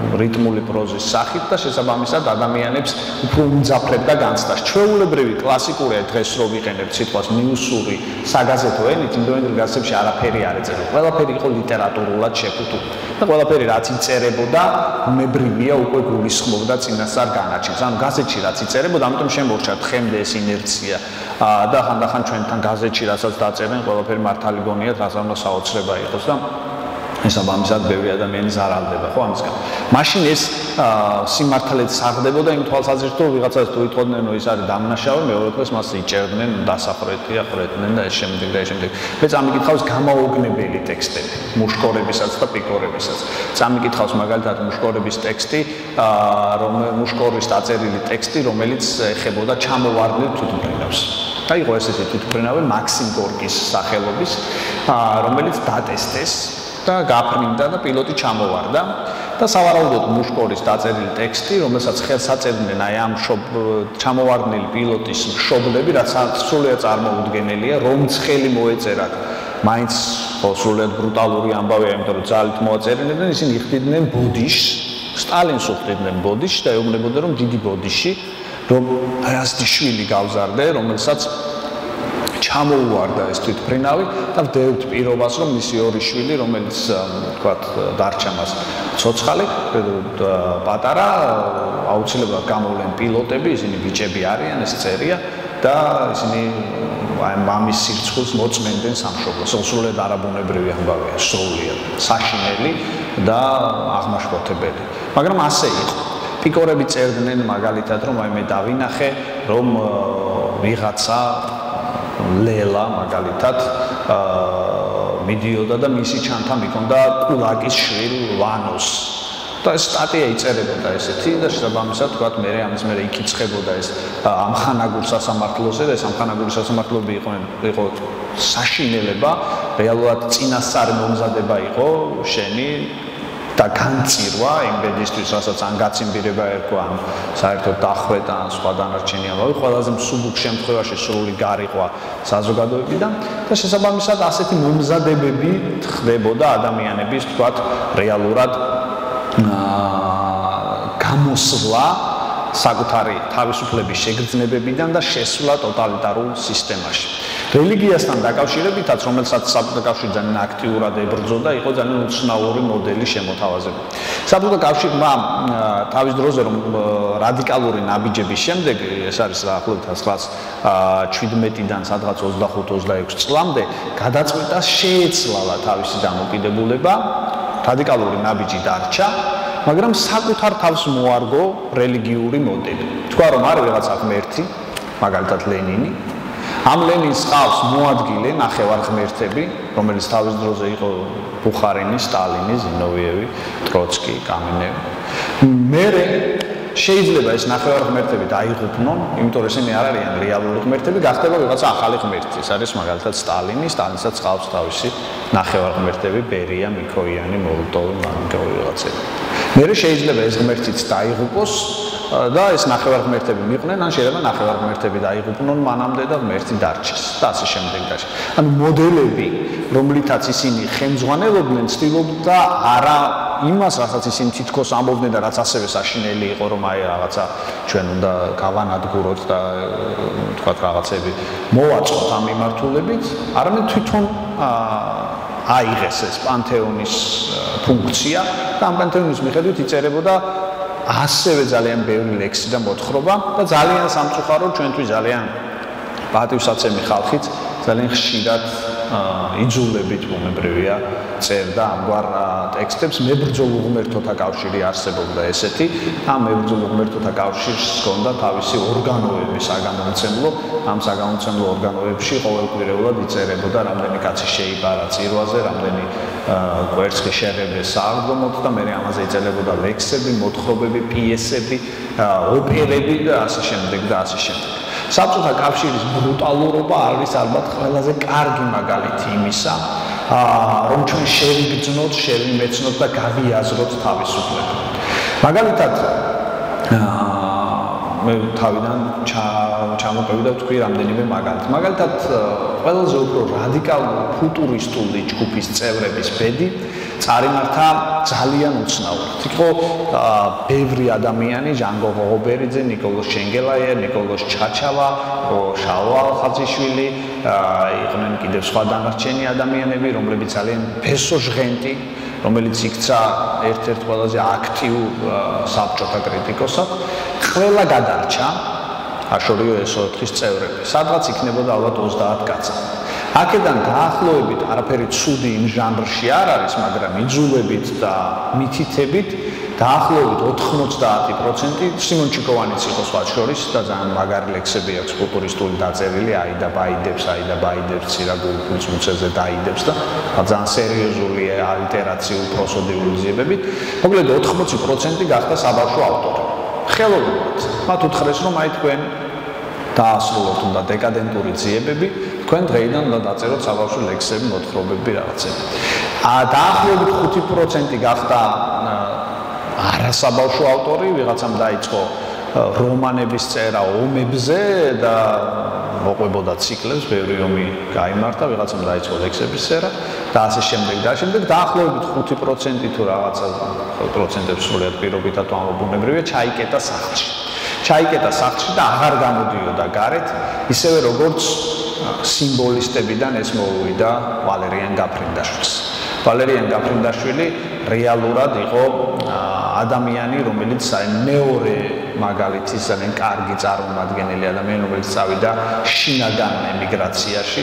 რიტმული პროზის სახით და შესაბამისად ადამიანებს უფრო უმძაფრებდა განცდას. ჩვეულებრივი კლასიკურია დღეს რო ვიყენებთ სიტყვას ნიუსური საგაზეთო ენით, იმდროინდელ გაზეთებში არაფერი არ ეწერა. ყველაფერი იყო ლიტერატურულად შეფუთული. და ყველაფერი რაც იწერებოდა, უნებრივია უკვე გულისხმობდა წინასწარ განაჩენს. ანუ გაზეთში რაც იწერებოდა, ამიტომ შემორჩა დღემდე ეს ინერცია და ხანდახან ჩვენთან გაზეთში რასაც დაწერენ, ყველაფერი მართალი გონიათ, რასაც უნდა საოცრება იყოს და შესაბამისად ბევრი ადამიანი ზარალდება, ხო ამისგან. მაშინ ეს სიმართლეც საღდებოდა იმ თვალსაზრისით, რომ ვიღაცას თუ იტყოდნენ, რომ ის არის დამნაშავე, მეორე დღეს მას იჭერდნენ დასახრეთია, ხრედნენ და ეს შემდეგ და ეს შემდეგ. მე წამიკითხავს გამაოგნებელი ტექსტები, მუშკორებისაც და პიკორებისაც. წამიკითხავს მაგალითად მუშკორების ტექსტი, რომ მუშკორის დაწერილი ტექსტი, რომელიც ეხებოდა ჩამოვარდნილ თვითმფრინავს. და იყო ესეთი თვითმფრინავი მაქსიმ გორკის სახელობის, რომელიც დატესტეს და გაფრინდა და პილოტი ჩამოვარდა და სავარაუდოდ მუშკორის დაწერილი ტექსტი, რომელსაც ხელს აწერდნენ აი ამ ჩამოვარდნილი პილოტის მშობლები, რაც სრულიად წარმოუდგენელია, რომც ხელი მოეწერათ, მაინც სრულიად ბრუტალური ამბავია, იმიტომ რომ ძალით მოაწერინებდნენ, ისინი იხდიდნენ ბოდიშს, სტალინს უხდიდნენ ბოდიშს და ეუბნებოდნენ, რომ დიდი ბოდიში, რომ რასტიშვილი გავზარდე, რომელსაც ჩამოუვარდა ეს თვითმფრინავი და ვდევთ პირობას, რომ მისი ორი შვილი, რომელიც თქვათ დარჩა მას ცოცხალი, პატარა, აუცილებლად გამოვლენ პილოტები, ისინი ბიჭები არიან, ეს წერია და ისინი აი მამის სირცხვილს მოწმენდნენ სამშობლოს. სრულიად არაბუნებრივი ამბავია, სრულიად საშინელი და აღმაშფოთებელი. მაგრამ ასე იყო. პიკორები წერდნენ მაგალითად, რომ აი მე დავინახე, რომ ვიღაცა ლელა მაგალითად მიდიოდა და მისი ჩანთა მიქონდა კულაკის შვილ ვანოს და ეს სტატია იწერებოდა ესეთი და შესაბამისად თქვათ მე ამის მერე იკიცხებოდა ეს ამხანაგურ სასამართლოზე და ეს ამხანაგური სასამართლოები იყო იყო საშინელება რეალურად წინასწარი მომზადება იყო შენი და განწირვა იმბედისთვის, რასაც ან გაციმბირება ერქვა, ან საერთოდ დახვეთა, ან სხვა დანარჩენი ამბავი, ყველაზე მსუბუქ შემთხვევაში სრული გარიყვა საზოგადოებიდან და შესაბამისად ასეთი მომზადებები ხდებოდა ადამიანების, თქვათ, რეალურად გამოსვლა საკუთარი თავისუფლების შეგრძნებებიდან და შესვლა ტოტალიტარულ სისტემაში. რელიგიასთან დაკავშირებითაც, რომელსაც საბჭოთა კავშირი ძალიან აქტიურად ებრძოდა, იყო ძალიან უცნაური მოდელი შემოთავაზებული. საბჭოთა კავშირმა თავის დროზე რომ რადიკალური ნაბიჯების შემდეგ, ეს არის ახლობით ათას შვიდმეტიდან სადღაც ოცდახუთ ოცდაექვსი წლამდე, გადაწყვიტა შეეცვალა თავისი დამოკიდებულება, რადიკალური ნაბიჯი დარჩა, მაგრამ საკუთარ თავს მოარგო რელიგიური მოდელი. თქვა რომ არის რაღაცა ღმერთი, მაგალითად ლენინი. ამ ლენინს ყავს მოადგილე ნახევარღმერთები, რომელიც თავის დროზე იყო ბუხარინი, სტალინი, ზინოვიევი, ტროცკი, კამენევი. მერე შეიძლება ეს ნახევარღმერთები დაიღუპნონ, იმიტომ რომ ისინი არ არიან რეალური ღმერთები, გახდება ვიღაცა ახალი ღმერთი. ეს არის მაგალითად სტალინი, სტალინსაც ყავს თავისი ნახევარღმერთები, ბერია, მიქოიანი, მოლოტოვი, მანკოვი ვიღაცები. მერე შეიძლება ეს ღმერთიც დაიღუპოს და ეს ნახევარღმერთები მიყვნენ, ან შეიძლება ნახევარღმერთები დაიღუპნონ მანამდე და ღმერთი დარჩეს და ასე შემდეგ და ასე. ანუ მოდელები, რომლითაც ისინი ხელმძღვანელობდნენ, ცდილობდა არა იმას, რასაც ისინი თითქოს ამბობდნენ და რაც ასევე საშინელი იყო, რომ აი რაღაცა ჩვენ უნდა გავანადგუროთ და თქვათ რაღაცები მოვაწყოთ ამ მიმართულებით, არამედ თვითონ აიღეს ეს პანთეონის ფუნქცია და ამ პანთეონის მიხედვით იწერებოდა ასევე ძალიან ბევრი ლექსი და მოთხრობა და ძალიან სამწუხაროდ ჩვენთვის ძალიან პატივსაცემი ხალხით ძალიან ხშირად იძულებით ბუნებრივია წერდა ამგვარ ტექსტებს. მებრძოლ უღმერთოთა კავშირი არსებობდა ესეთი, ამ მებრძოლ უღმერთოთა კავშირს ჰქონდა თავისი ორგანოები საგამომცემლო, ამ საგამომცემლო ორგანოებში ყოველკვირეულად იწერებოდა რამდენი კაცი შეიბარა წირვაზე, რამდენი კვერცხი შეღებეს საავდომოდ და მე ამაზე იწერებოდა ლექსები, მოთხრობები, პიესები, ოპერები და ასე შემდეგ და ასე შემდეგ. საბჭოთა კავშირის ბრუტალურობა არის ალბათ ყველაზე კარგი მაგალითი იმისა, რომ ჩვენ შევიგრძნოთ, შევიმეცნოთ და გავიაზროთ თავისუფლება. მაგალითად, მე თავიდან ჩამოყევი და ვთქვი რამდენიმე მაგალითი. მაგალითად, ყველაზე უფრო რადიკალური ფუტურისტული ჯგუფის წევრების ბედი წარიმართა ძალიან უცნაურად. იყო ბევრი ადამიანი, ჟანგო ღობერიძე, ნიკოლოზ შენგელაია, ნიკოლოზ ჩაჩავა, შალვა ხალხიშვილი, იყვნენ კიდევ სხვა დანარჩენი ადამიანები, რომლებიც ძალიან ფესოჟღენტი, რომელიც იქცა ერთ-ერთ ყველაზე აქტიურ საბჭოთა კრიტიკოსად, ყველა გადარჩა, აშორიო ეს ოთხის წევრები. სადღაც იქნებოდა ალბათ ოცდაათ კაცი. აქედან დაახლოებით არაფერი ცუდი იმ ჟანრში არ არის, მაგრამ იძულებით და მითითებით დაახლოებით ოთხმოცდაათი პროცენტი სიმონ ჩიკოვანიც იყო სხვა შორის და ძალიან მაგარი ლექსები აქვს ფუტურისტული დაწერილი, აიდა ბაიდებს, აიდა ბაიდებს, ცირაგულ ფულწმუცეზე დაიდებს და ძალიან სერიოზული ალიტერაციულ პროსოდიული ძიებებით. მოკლედ ოთხმოცი პროცენტი გახდა საბავშვო ავტორი. ხელოვნურად მათ უთხრეს რომ აი თქვენ დაასრულოთ უნდა დეკადენტური ძიებები, თქვენ დღეიდან უნდა დაწეროთ საბავშვო ლექსები, მოთხრობები, რაღაცები. დაახლოებით ხუთი პროცენტი გახდა არასაბავშვო ავტორი, ვიღაცამ დაიწყო რომანების წერა ომებზე და მოყვებოდა ციკლებს, ბევრი ომი გაიმართა, ვიღაცამ დაიწყო ლექსების წერა და ასე შემდეგ და შემდეგ დაახლოებით ხუთი პროცენტი თუ რაღაცა პროცენტებს სრულად პირობითად ამობუნებრივია ჩაიკეტა სახლში. ჩაიკეტა სახლში და აღარ გამოდიოდა გარეთ, ისევე როგორც სიმბოლისტებიდან ეს მოუვიდა ვალერიან გაფრინდაშვილს. ვალერიან გაფრინდაშვილი რეალურად იყო ადამიანი, რომელიც მეორე მაგალითი ძალიან კარგი წარმომადგენელი ადამიანი, რომელიც წავიდა შინაგან ემიგრაციაში,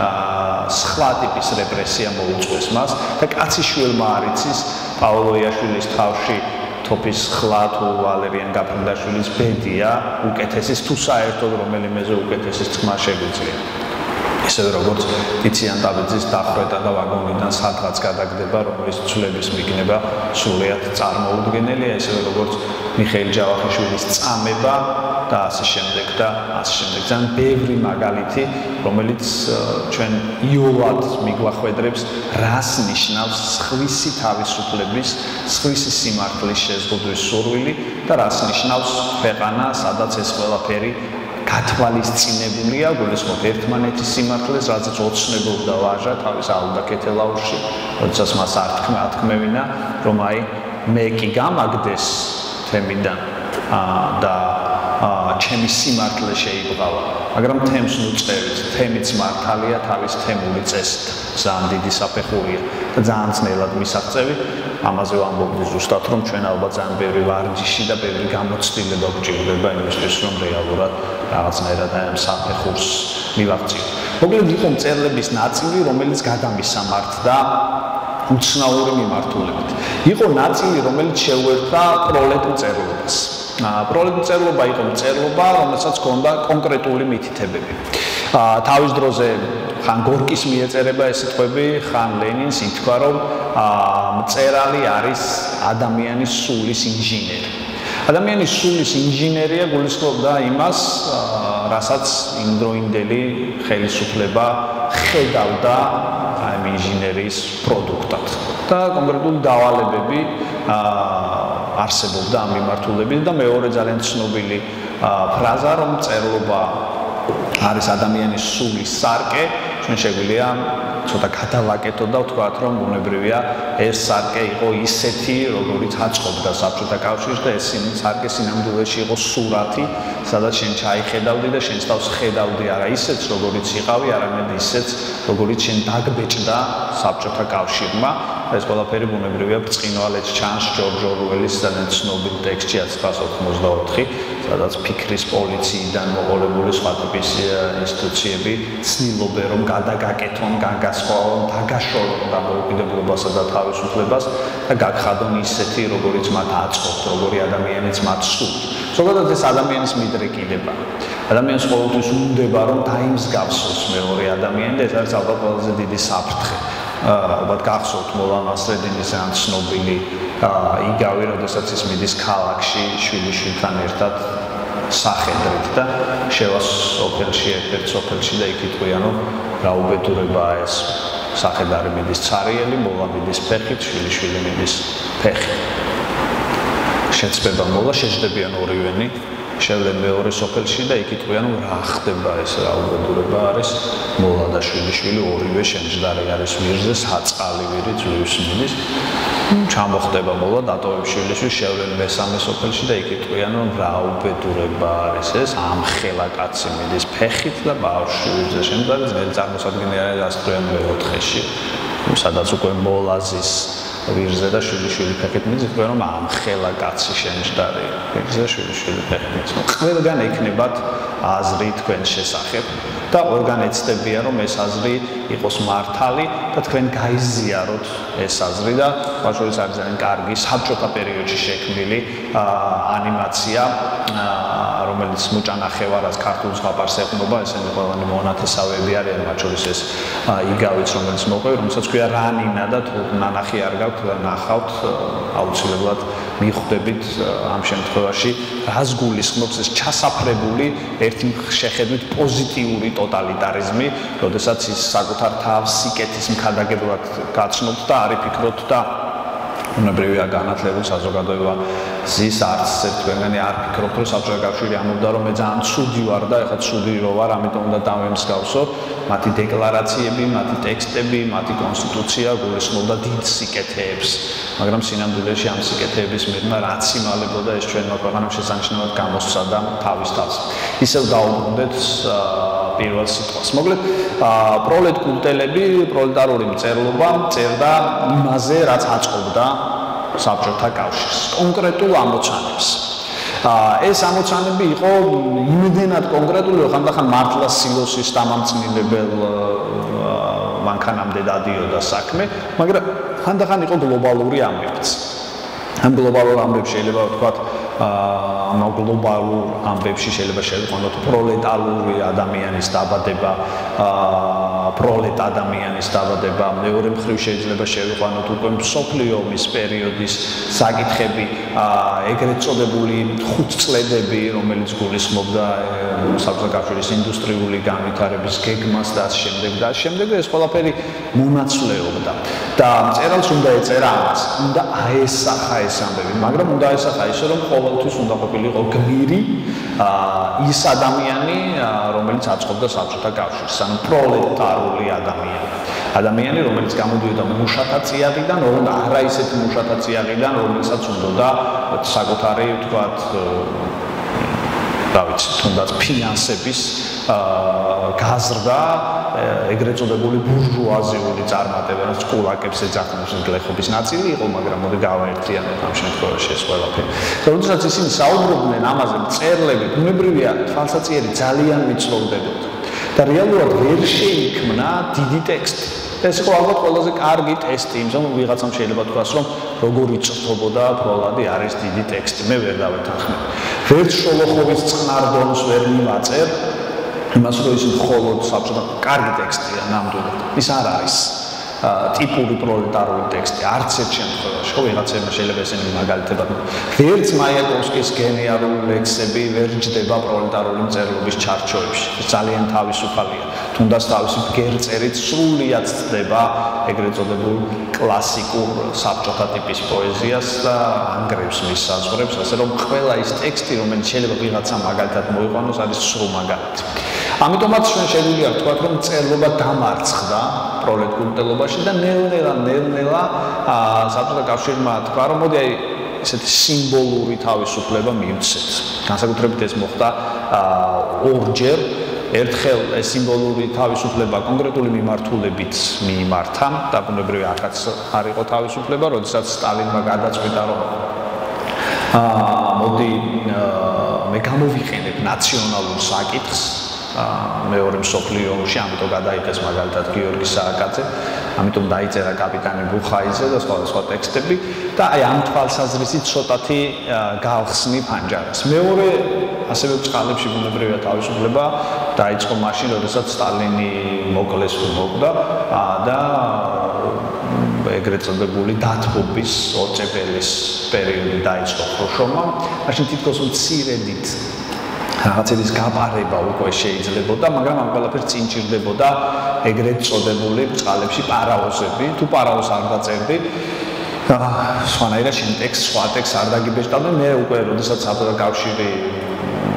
სხვა ტიპის რეპრესია მოუწვეს მას და კაციშვილმა არ იცის პაოლოიაშვილის თავში თოფის ხლა თუ ვალერიან გაფრინდაშვილის ბედია უკეთესის თუ საერთოდ რომელიმეზე უკეთესის თქმა შეგვიძლია. ისევე როგორც ტიციან ტაბიძის დახვეთა და ვაგონიდან სადღაც გადაგდება, რომლის ცვლების მიგნება სრულიად წარმოუდგენელია, ისევე როგორც მიხეილ ჯავახიშვილის წამება და ასე შემდეგ და ასე შემდეგ. ძალიან ბევრი მაგალითი, რომელიც ჩვენ იოლად მიგვახვედრებს, რას ნიშნავს სხვისი თავისუფლების, სხვისი სიმართლის შეზღუდვის სურვილი და რას ნიშნავს ქვეყანა, სადაც ეს ყველაფერი გათვალისწინებულია, გულისხმობ ერთმანეთის სიმართლეს, რაზეც ოცნებობდა ვაჟა თავის ალდა კეთელაურში, როდესაც მას არ ათქმევინა, რომ აი მე კი გამაგდეს თემიდან და ჩემი სიმართლე შეიბღავა, მაგრამ თემს ნუწევით, თემიც მართალია თავის თემური წესით, ძალიან დიდი საფეხურია და ძალიან ძნელად მისაღწევი. ამაზე ვამბობდი ზუსტად, რომ ჩვენ ალბათ ძალიან ბევრი ვარჯიში და ბევრი გამოცდილება გვჭირდება იმისთვის, რომ რეალურად რაღაცნაირად ამ საფეხურს მივაღწიოთ. მოკლედ იყო მწერლების ნაწილი, რომელიც გადამისამართდა უცნაური მიმართულებით. იყო ნაწილი, რომელიც შეუერთდა პროლეტ მწერლობას. პროლეტ მწერლობა იყო მწერლობა, რომელსაც ჰქონდა კონკრეტული მითითებები. თავის დროზე ხან გორკის მიეწერება ეს სიტყვები, ხან ლენინს ითქვა, რომ მწერალი არის ადამიანის სულის ინჟინერი. ადამიანის სულის ინჟინერია გულისხმობდა იმას, რასაც იმდროინდელი ხელისუფლება ხედავდა ამ ინჟინერიის პროდუქტად. და კონკრეტული დავალებები არსებობდა ამ მიმართულებით და მეორე ძალიან ცნობილი ფრაზა, რომ მწერლობა არის ადამიანის სულის სარკე, ჩვენ შეგვიძლია ცოტა გადავაკეთოთ და ვთქვათ, რომ ბუნებრივია ეს სარკე იყო ისეთი, როგორიც აწყობდა საბჭოთა კავშირს და ეს სარკე სინამდვილეში იყო სურათი, სადაც შენ ჩაიხედავდი და შენ თავს ხედავდი არა ისეც, როგორიც იყავი, არამედ ისეც, როგორიც შენ დაგბეჭდა საბჭოთა კავშირმა. ეს ყველაფერი ბუნებრივია ბრწყინვალედ ჩანს ჯორჯ ორუელის ძალიან ცნობილ ტექსტში ათას ოცდაოთხი, სადაც ფიქრის პოლიციიდან მოყოლებული სხვა ტიპის ინსტიტუციები ცდილობენ, რომ გადაგაკეთონ, გაგასხვაონ, დაგაშორონ დამოუკიდებლობასა და თავისუფლებას და გაგხადონ ისეთი, როგორიც მათ აწყობთ, როგორი ადამიანიც მათ სურთ. ზოგადად ეს ადამიანის მიდრეკილება. ადამიანს ყოველთვის უნდება, რომ დაიმსგავსოს მეორე ადამიანი და ეს არის ალბათ ყველაზე დიდი საფრთხე. ალბათ გახსოვთ მოლან ასრედინის ძალიან ცნობილი იგავი, როდესაც ის მიდის ქალაქში შვილიშვილთან ერთად სახედრით და შევა სოფელში, ერთ-ერთ სოფელში და იქ იტყვიან, რომ რა უბედურებაა ეს სახედარი მიდის ცარიელი, მოლა მიდის ფეხით, შვილიშვილი მიდის ფეხით. შეცდება მოლა, შეჯდებიან ორივენი შევლენ მეორე სოფელში და იქ იტყვიან რომ რა ხდება ეს რა უბედურება არის მოლა და შვილიშვილი ორივე შემჯდარი არის მირზე საწყალი ვირი ძლივს მინის ჩამოხდება მოლა დატოვებს შვილიშვილი შევლენ მესამე სოფელში და იქ იტყვიან რომ რა უბედურება არის ეს ამხელა კაცი მიდის ფეხით და ბავშვი ვირზე შემჯდარი ძნელი წარმოსადგენი არის ასწრიან მეოთხეში სადაც უკვე მოლაზის ვირზე და შვილიშვილი ფეხით მიდის იტყვიან რომ ამხელა კაცი შემჯდარი ვირზე შვილიშვილი ფეხით მიდის ყველგან ექნებათ აზრი თქვენ შესახებ და ყველგან ეცდებიან რომ ეს აზრი იყოს მართალი და თქვენ გაიზიაროთ ეს აზრი და ბავშვებს არის ძალიან კარგი საბჭოთა პერიოდში შექმნილი ანიმაცია რომელიც მუჭანახევარას ქართულ ზღაპარს ეყრდნობა ესენი ყველანი მონათესავეები არიან მათ შორის ეს იგავიც რომელიც მოყვე რომელსაც ქვია რანინა და თუ ნანახი არ გაქვთ და ნახავთ აუცილებლად მიხვდებით ამ შემთხვევაში რას გულისხმობს ეს ჩასაფრებული ერთი შეხედვით პოზიტიური ტოტალიტარიზმი როდესაც ის საკუთარ თავს სიკეთის მქადაგებლად გაცნობთ და არ იფიქროთ და უნებრივია განათლებულ საზოგადოება ზის არც ერთგვარი არ ფიქრობთ რომ საბჭოთა კავშირი ამბობდა რომ მე ძალიან ცუდი ვარ და ეხლა ცუდი რო ვარ ამიტომ უნდა დავემსგავსო მათი დეკლარაციები მათი ტექსტები მათი კონსტიტუცია გულისხმობდა დიდ სიკეთეებს მაგრამ სინამდვილეში ამ სიკეთეების მიღმა რაც იმალებოდა ეს ჩვენმა ქვეყანამ შესანიშნავად გამოსცა და თავის თავს ისევ დაუბრუნდეთ პირველ სიტყვას მოკლედ პროლეტ კულტელები პროლეტარული მწერლობა წერდა იმაზე რაც აწყობდა საბჭოთა კავშირს კონკრეტულ ამოცანებს ეს ამოცანები იყო იმდენად კონკრეტული რომ ხანდახან მართლა სილოსის დამამწნილებელ მანქანამდე დადიოდა საქმე მაგრამ ხანდახან იყო გლობალური ამბებიც ამ გლობალურ ამბებს შეიძლება ვთქვათ ამ გლობალურ ამბებში შეიძლება შევიყვანოთ პროლეტარული ადამიანის დაბადება პროლეტ ადამიანის დაბადება მეორე მხრივ შეიძლება შევიყვანოთ უკვე მსოფლიო ომის პერიოდის საკითხები ეგრეთ წოდებული ხუთწლედები რომელიც გულისხმობდა საბჭოთა კავშირის ინდუსტრიული განვითარების გეგმას და ამ შემდეგ და ამ შემდეგ ეს ყველაფერი მონაცვლეობდა და მწერალს უნდა ეწერა ამას უნდა აესახა ეს ამბები მაგრამ უნდა აესახა ისე რომ ყოველთვის უნდა ყოფილიყო გმირი ის ადამიანი რომელიც აწყობდა საბჭოთა კავშირს ანუ პროლეტარული ადამიანი ადამიანი რომელიც გამოდიოდა მუშათა წიაღიდან ოღონდ არა ისეთი მუშათა წიაღიდან რომელსაც უნდა საკუთარი ვთქვათ დავით თუნდაც ფინანსების გაზრდა ეგრეთ წოდებული ბურჟუაზიული წარმატება რაც კულაკებს ეძახნებს გლეხობის ნაწილი იყო მაგრამ მოდი გავაერთიანოთ ამ შემთხვევაში ეს ყველაფერი და როდესაც ისინი საუბრობდნენ ამაზე მწერლები ბუნებრივია თვალსაჩინო ძალიან მიცლოვდებოდა და რეალურად ვერ შეიქმნა დიდი ტექსტი ეს იყო ალბათ ყველაზე კარგი ტესტი იმის რომ ვიღაცამ შეიძლება თქვას რომ როგორ იწრთობოდა პროლადი არის დიდი ტექსტი მე ვერ დავეთანხმებ ვერც შოლოხოვის წყნარ დონს ვერ მივაწერ იმას რომ ის მხოლოდ საბჭოთა კარგი ტექსტია ნამდვილად ის არ არის ტიპური პროლეტარული ტექსტი არც ერთ შემთხვევაში ხო ვიღაცებმა შეიძლება ესენი მაგალითებად ვერც მაიაკოვსკის გენიალური ლექსები ვერ ჯდება პროლეტარული მწერლობის ჩარჩოებში ძალიან თავისუფალია თუნდაც თავისი ბგერწერით სრულიად ცდება ეგრეთ წოდებულ კლასიკურ საბჭოთა ტიპის პოეზიას და ანგრევს მის საზღვრებს ასე რომ ყველა ის ტექსტი რომელიც შეიძლება ვიღაცა მაგალითად მოიყვანოს არის სრულ მაგალითი ამიტომაც ჩვენ შეგვიძლია ვთქვათ რომ მწერლობა დამარცხდა პროლეტ კულტელობაში და ნელ-ნელა ნელ-ნელა საბჭოთა კავშირმა თქვა რომ მოდი აი ესეთი სიმბოლური თავისუფლება მივცეთ განსაკუთრებით ეს მოხდა ორჯერ ერთხელ ეს სიმბოლური თავისუფლება კონკრეტული მიმართულებით მიიმართა და ბუნებრივი აქაც არ იყო თავისუფლება როდესაც სტალინმა გადაწყვიტა რომ მოდი მე გამოვიყენებ ნაციონალურ საკითხს მეორე მსოფლიო ომში ამიტომ გადაიღეს მაგალითად გიორგი სააკაძე ამიტომ დაიწერა კაპიტანი ბუხაიძე და სხვა სხვა ტექსტები და აი ამ თვალსაზრისით ცოტათი გავხსნი ფანჯარას მეორე ასევე წყალებში ბუნებრივია თავისუფლება დაიწყო მაშინ როდესაც სტალინი მოკლეს თუ მოკვდა და ეგრეთ წოდებული დათბობის ოქტომბრის პერიოდი დაიწყო ხრუშოვმა მაშინ თითქოს მცირედით რაღაცების გაპარება უკვე შეიძლებოდა, მაგრამ ამ ყველაფერს წინ ჭირდებოდა ეგრეთ წოდებული წყალებში პარაოზები. თუ პარაოზს არ დაწერდი, სხვანაირად შენ ტექსტს, სხვა ტექსტს არ დაგიბეჭდავდნენ. მე უკვე, როდესაც საბჭოთა კავშირი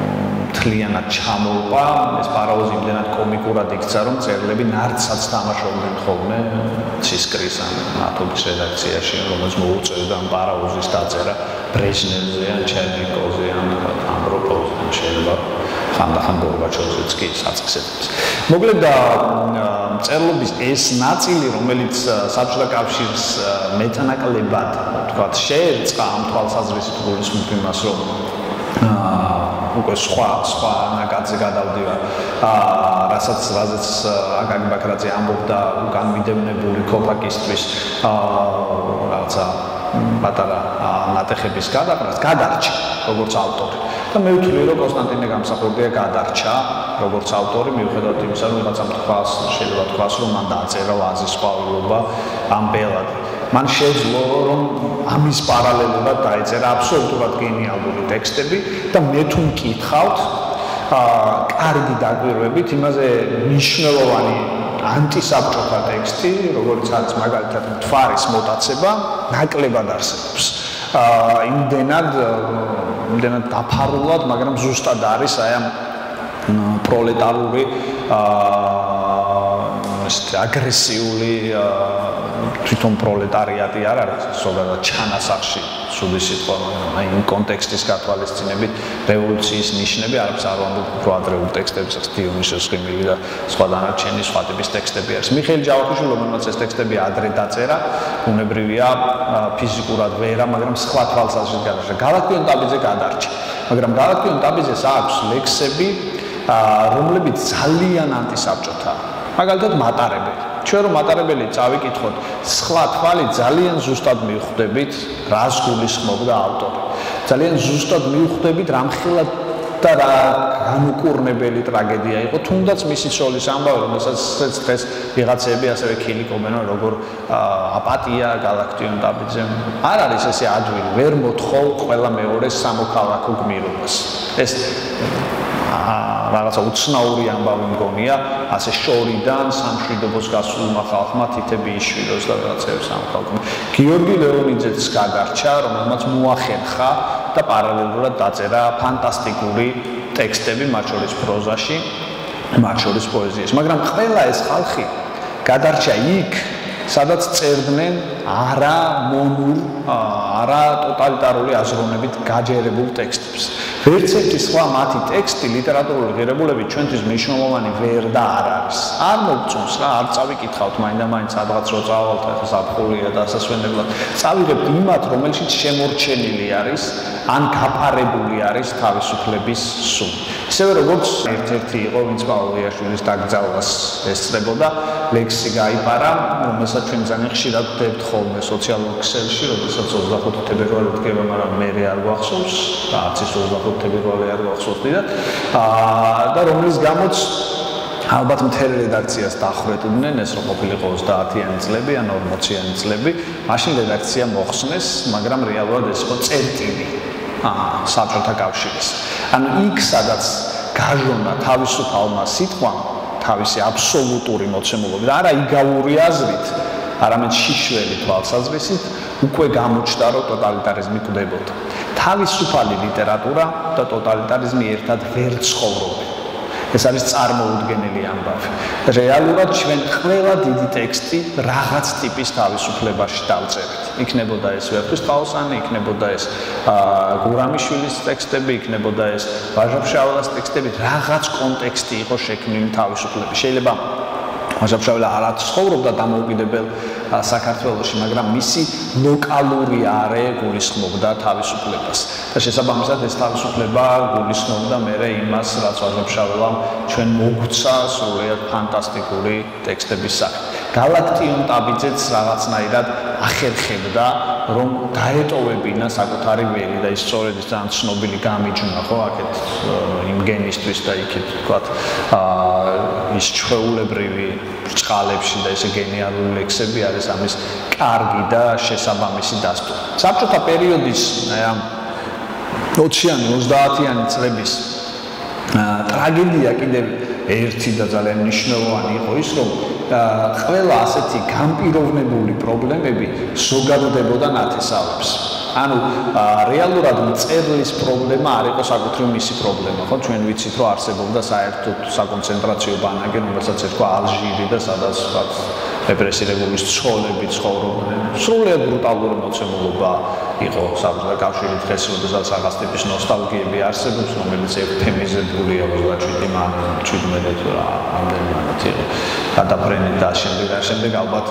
მთლიანად ჩამოუყვა, ეს პარაოზი იმდენად კომიკურად იქცა, რომ წერილები ნარცაც თამაშობდნენ ხოლმე ცისკრის ან ათობის რედაქციაში, რომელსაც მოუწევდა ამ პარაოზის დაწერა ბრეჟნევზე ან ჩერნიკოვზე ან ანდროპოვზე, შეიძლება ხანდახან გორბაჩოვზეც კი საწყისებს. მოკლედ წერილობის ეს ნაწილი, რომელიც საბჭოთა კავშირს მეტანაკლებად, ვთქვათ, შეერწყა ამ თვალსაზრისით გულისხმობ იმას, რომ უკვე სხვა სხვა ნაკადზე გადავდივარ, რასაც რაზეც აკაკი ბაქრაძე ამბობდა განმიდევნებული ქოფაკისთვის რაღაცა პატარა ნატეხების გადაყრას, გადარჩა როგორც ავტორი. და მე ვთვლი, რომ კონსტანტინე გამსახურდია გადარჩა როგორც ავტორი, მიუხედავად იმისა, რომ რაღაცა თქვას, შეიძლება თქვას, რომ მან დააწერა ვაზის ყვავილობა ამ ბელადი. მან შეძლო, რომ ამის პარალელურად დაეწერა აბსოლუტურად გენიალური ტექსტები და მე თუ მკითხავთ, კარგი დაკვირვებით იმაზე მნიშვნელოვანი ანტისაბჭოთა ტექსტი, როგორც არის მაგალითად მთვარის მოტაცება, ნაკლებად არსებობს. იმდენად იმდენად დაფარულად, მაგრამ ზუსტად არის აი ამ პროლეტარული ესეთი აგრესიული თვითონ პროლეტარიატი არ არის ზოგადად ჩანასახში სუდი სიტყვა, მაგრამ აი იმ კონტექსტის გათვალისწინებით რევოლუციის ნიშნები არაფერს არ ვამბობ, უფრო ადრეულ ტექსტებსაც დიონისოს ხიმილი და სხვა დანარჩენი სხვა ტიპის ტექსტები არის. მიხეილ ჯავახიშვილი, რომელსაც ეს ტექსტები ადრე დაწერა, უნებრივია ფიზიკურად ვერა, მაგრამ სხვა თვალსაზრისით გადარჩა. გალაკტიონ ტაბიძე გადარჩა, მაგრამ გალაკტიონ ტაბიძეს აქვს ლექსები, რომლებიც ძალიან ანტისაბჭოთაა. მაგალითად მატარებელი. ჩვენ რომ მატარებელი წავიკითხოთ, სხვა თვალი ძალიან ზუსტად მივხვდებით, რას გულისხმობდა ავტორი. ძალიან ზუსტად მივხვდებით, რამხელა და რა განუკურნებელი ტრაგედია იყო, თუნდაც მისი ცოლის ამბავი, რომელსაც დღეს ვიღაცები ასევე ქილიკობენ, როგორ აპატია გალაკტიონ ტაბიძემ. არ არის ესე ადვილი, ვერ მოთხოვ ყველა მეორეს სამოქალაქო გმირობას. ეს რაღაცა უცნაური ამბავი მგონია, ასე შორიდან სამშვიდობოს გასულმა ხალხმა თითები იშვილოს და რაღაცებს ამ ხალხმა. გიორგი ლეონიძეც გადარჩა, რომელმაც მოახერხა და პარალელურად დაწერა ფანტასტიკური ტექსტები, მათ შორის პროზაში, მათ შორის პოეზიაში. მაგრამ ყველა ეს ხალხი გადარჩა იქ, სადაც წერდნენ არა მონურ, არა ტოტალიტარული აზროვნებით გაჯერებულ ტექსტებს. ვერც ერთი სხვა მათი ტექსტი, ლიტერატურული ღირებულები ჩვენთვის მნიშვნელოვანი ვერ და არ არის. არ მოგწონს რა, არ წავიკითხავთ მაინდა-მაინც სადღაც რო წავალთ, ახლა საფხულია და ასასვენებლად. წავიღებთ იმათ, რომელშიც შემორჩენილი არის, ან გაფარებული არის თავისუფლების სული. ისევე როგორც ერთ-ერთი იყო, ვინც პავლოიაშვილის დაკრძალვას ესწრებოდა, ლექსი გაიპარა, რომელსაც ჩვენ ძალიან ხშირად ვხვდებთ ხოლმე სოციალურ ქსელში, როდესაც ოცდახუთი თებერვალი დგება, მაგრამ მე არ გვახსოვს, არც ის ოცდახუთი თებერვალი არ გვახსოვს დიდად. და რომლის გამოც ალბათ მთელი რედაქციას დახრეტდნენ, ეს რო ყოფილიყო ოცდაათიანი წლები ან ორმოციანი წლები, მაშინ რედაქცია მოხსნეს, მაგრამ რეალურად ეს იყო წერტილი საბჭოთა კავშირის. ანუ იქ, სადაც გაჟონა თავისუფალმა სიტყვამ, თავისი აბსოლუტური მოცემულობით, არა იგავური აზრით, არამედ შიშველი თვალსაზრისით, უკვე გამოჩნდა, რომ ტოტალიტარიზმი კვდებოდა. თავისუფალი ლიტერატურა და ტოტალიტარიზმი ერთად ვერ ცხოვრობენ. ეს არის წარმოუდგენელი ამბავი. რეალურად ჩვენ ყველა დიდი ტექსტი რაღაც ტიპის თავისუფლებაში დავწერეთ. იქნებოდა ეს ვეფხისტყაოსანი, იქნებოდა ეს გურამიშვილის ტექსტები, იქნებოდა ეს ვაჟა-ფშაველას ტექსტები, რაღაც კონტექსტი იყო შექმნილი თავისუფლების. შეიძლება ვაჟა-ფშაველა არ ცხოვრობდა დამოუკიდებელ საქართველოში, მაგრამ მისი ლოკალური არე გულისხმობდა თავისუფლებას. და შესაბამისად ეს თავისუფლება გულისხმობდა მერე იმას, რაც ვაჟა-ფშაველამ ჩვენ მოგვცა სრულიად ფანტასტიკური ტექსტების სახით. გალაკტიონ ტაბიძეც რაღაცნაირად ახერხებდა, რომ დაეტოვებინა საკუთარი ველი და ის სწორედ ის ძალიან ცნობილი გამიჯნა, ხო, აქეთ იმ გენისტვის და იქით თქვათ ის ჩვეულებრივი ბრჭყალებში და ესე გენიალური ლექსები არის ამის კარგი და შესაბამისი დასტური. საბჭოთა პერიოდის ამ ოციანი ოცდაათიანი წლების ტრაგედია კიდევ ერთი და ძალიან მნიშვნელოვანი იყო ის, რომ ყველა ასეთი განპირობებული პრობლემები ზოგადდებოდა ნათესავებს. ანუ რეალურად მწერლის პრობლემა არ იყო საკუთრივ მისი პრობლემა, ხო? ჩვენ ვიცით, რომ არსებობდა საერთოდ საკონცენტრაციო ბანაკი, რომელსაც ერქვა ალჟირი და სადაც ვთქვათ რეპრესირებული ცხოველები ცხოვრობდნენ. სრულიად ბრუტალური მოცემულობა იყო საბჭოთა კავშირის დღეს, როდესაც რაღაც ტიპის ნოსტალგიები არსებობს, რომელიც ეფემიზებულია ოცდაშვიდი მან შვიდმეტი თუ რამდენი მანაც იყო გადაფრენით და შემდეგ და შემდეგ ალბათ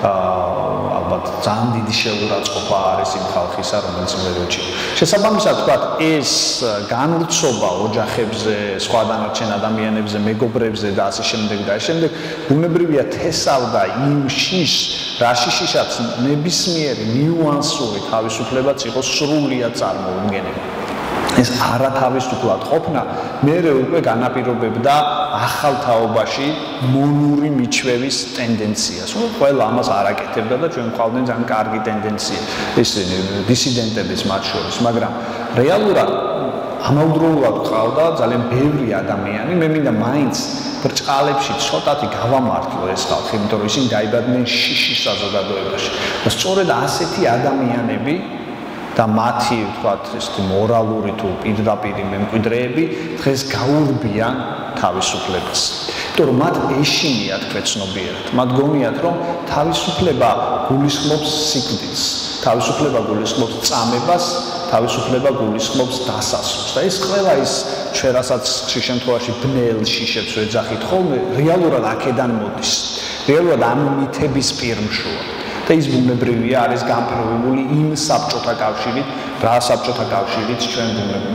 ალბათ ძალიან დიდი შეურაცხყოფა არის იმ ხალხისა, რომელიც მეროჩი. შესაბამისად, თქვათ, ეს განვრცობა ოჯახებზე, სხვა დანარჩენ ადამიანებზე, მეგობრებზე და ასე შემდეგ და ასე შემდეგ, ბუნებრივია თესავდა იმ შიშს, რა შიშისაც ნებისმიერი ნიუანსური თავისუფლებაც იყო სრულიად წარმოუდგენელი. ეს არათავისუფლად ყოფნა მერე უკვე განაპირობებდა ახალ თაობაში მონური მიჩვევის ტენდენციას. ყველა ამას არაკეთებდა და ჩვენ გვყავდნენ ძალიან კარგი ტენდენცია ისინი დისიდენტების მათ შორის, მაგრამ რეალურად ამავდროულად ყავდა ძალიან ბევრი ადამიანი, მე მინდა მაინც ბრჭყალებში ცოტათი გავამართლო ეს ხალხი, იმიტომ რომ ისინი დაიბადნენ შიშის საზოგადოებაში. და სწორედ ასეთი ადამიანები და მათი, ვთქვათ, ესეთი მორალური თუ პირდაპირი მემკვიდრეები დღეს გაურბიან თავისუფლებას. იმიტომ რომ მათ ეშინიათ ქვეცნობიერად. მათ გონიათ, რომ თავისუფლება გულისხმობს სიკვდილს, თავისუფლება გულისხმობს წამებას, თავისუფლება გულისხმობს დასასრულს. და ეს ყველა ის ჩვენ რასაც ხშირ შემთხვევაში ბნელ შიშებს ვეძახით ხოლმე, რეალურად აქედან მოდის. რეალურად ამ მითების პირმშოა. და ის ბუნებრივია არის განპირობებული იმ საბჭოთა კავშირით, რა საბჭოთა კავშირით ჩვენ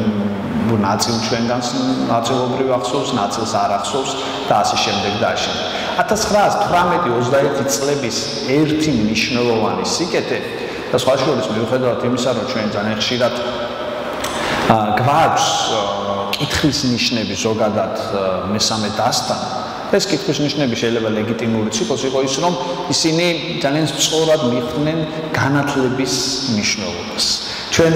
ნაწილ ჩვენგანს ნაწილობრივ ახსოვს, ნაწილს არ ახსოვს და ასე შემდეგ და ასე შემდეგ. ათას ცხრაას თვრამეტი ოცდაერთი წლების ერთი მნიშვნელოვანი სიკეთე და სხვა შორის მიუხედავად იმისა, რომ ჩვენ ძალიან ხშირად გვაქვს კითხვის ნიშნები ზოგადად მესამე დასთან, ეს კითხვის ნიშნები შეიძლება ლეგიტიმურიც იყოს, იყო ის, რომ ისინი ძალიან სწორად მიხვდნენ განათლების მნიშვნელობას. ჩვენ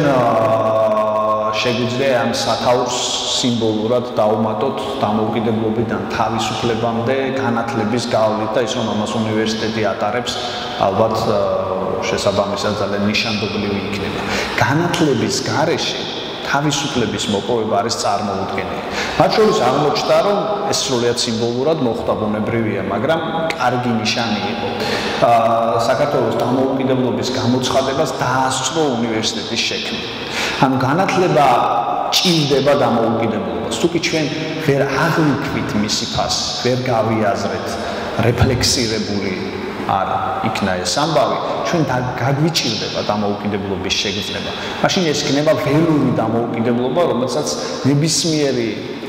შეგვიძლია ამ სათაურს სიმბოლურად დავუმატოთ დამოუკიდებლობიდან თავისუფლებამდე განათლების გავლით და ის, რომ ამას უნივერსიტეტი ატარებს, ალბათ შესაბამისად ძალიან ნიშანდობლივი იქნება. განათლების გარეშე თავისუფლების მოპოვება არის წარმოუდგენელი. მათ შორის აღმოჩნდა, რომ ეს სრულიად სიმბოლურად მოხდა ბუნებრივია, მაგრამ კარგი ნიშანი იყო. საქართველოს დამოუკიდებლობის გამოცხადებას დაასწრო უნივერსიტეტის შექმნა. ანუ განათლება ჭირდება დამოუკიდებლობას. თუკი ჩვენ ვერ აღიქვით მისი ფასი, ვერ გავიაზრეთ რეფლექსირებული არ იქნა ეს ამბავი, ჩვენ გაგვიჭირდება დამოუკიდებლობის შეგრძნება. მაშინ ეს იქნება ველური დამოუკიდებლობა, რომელსაც ნებისმიერი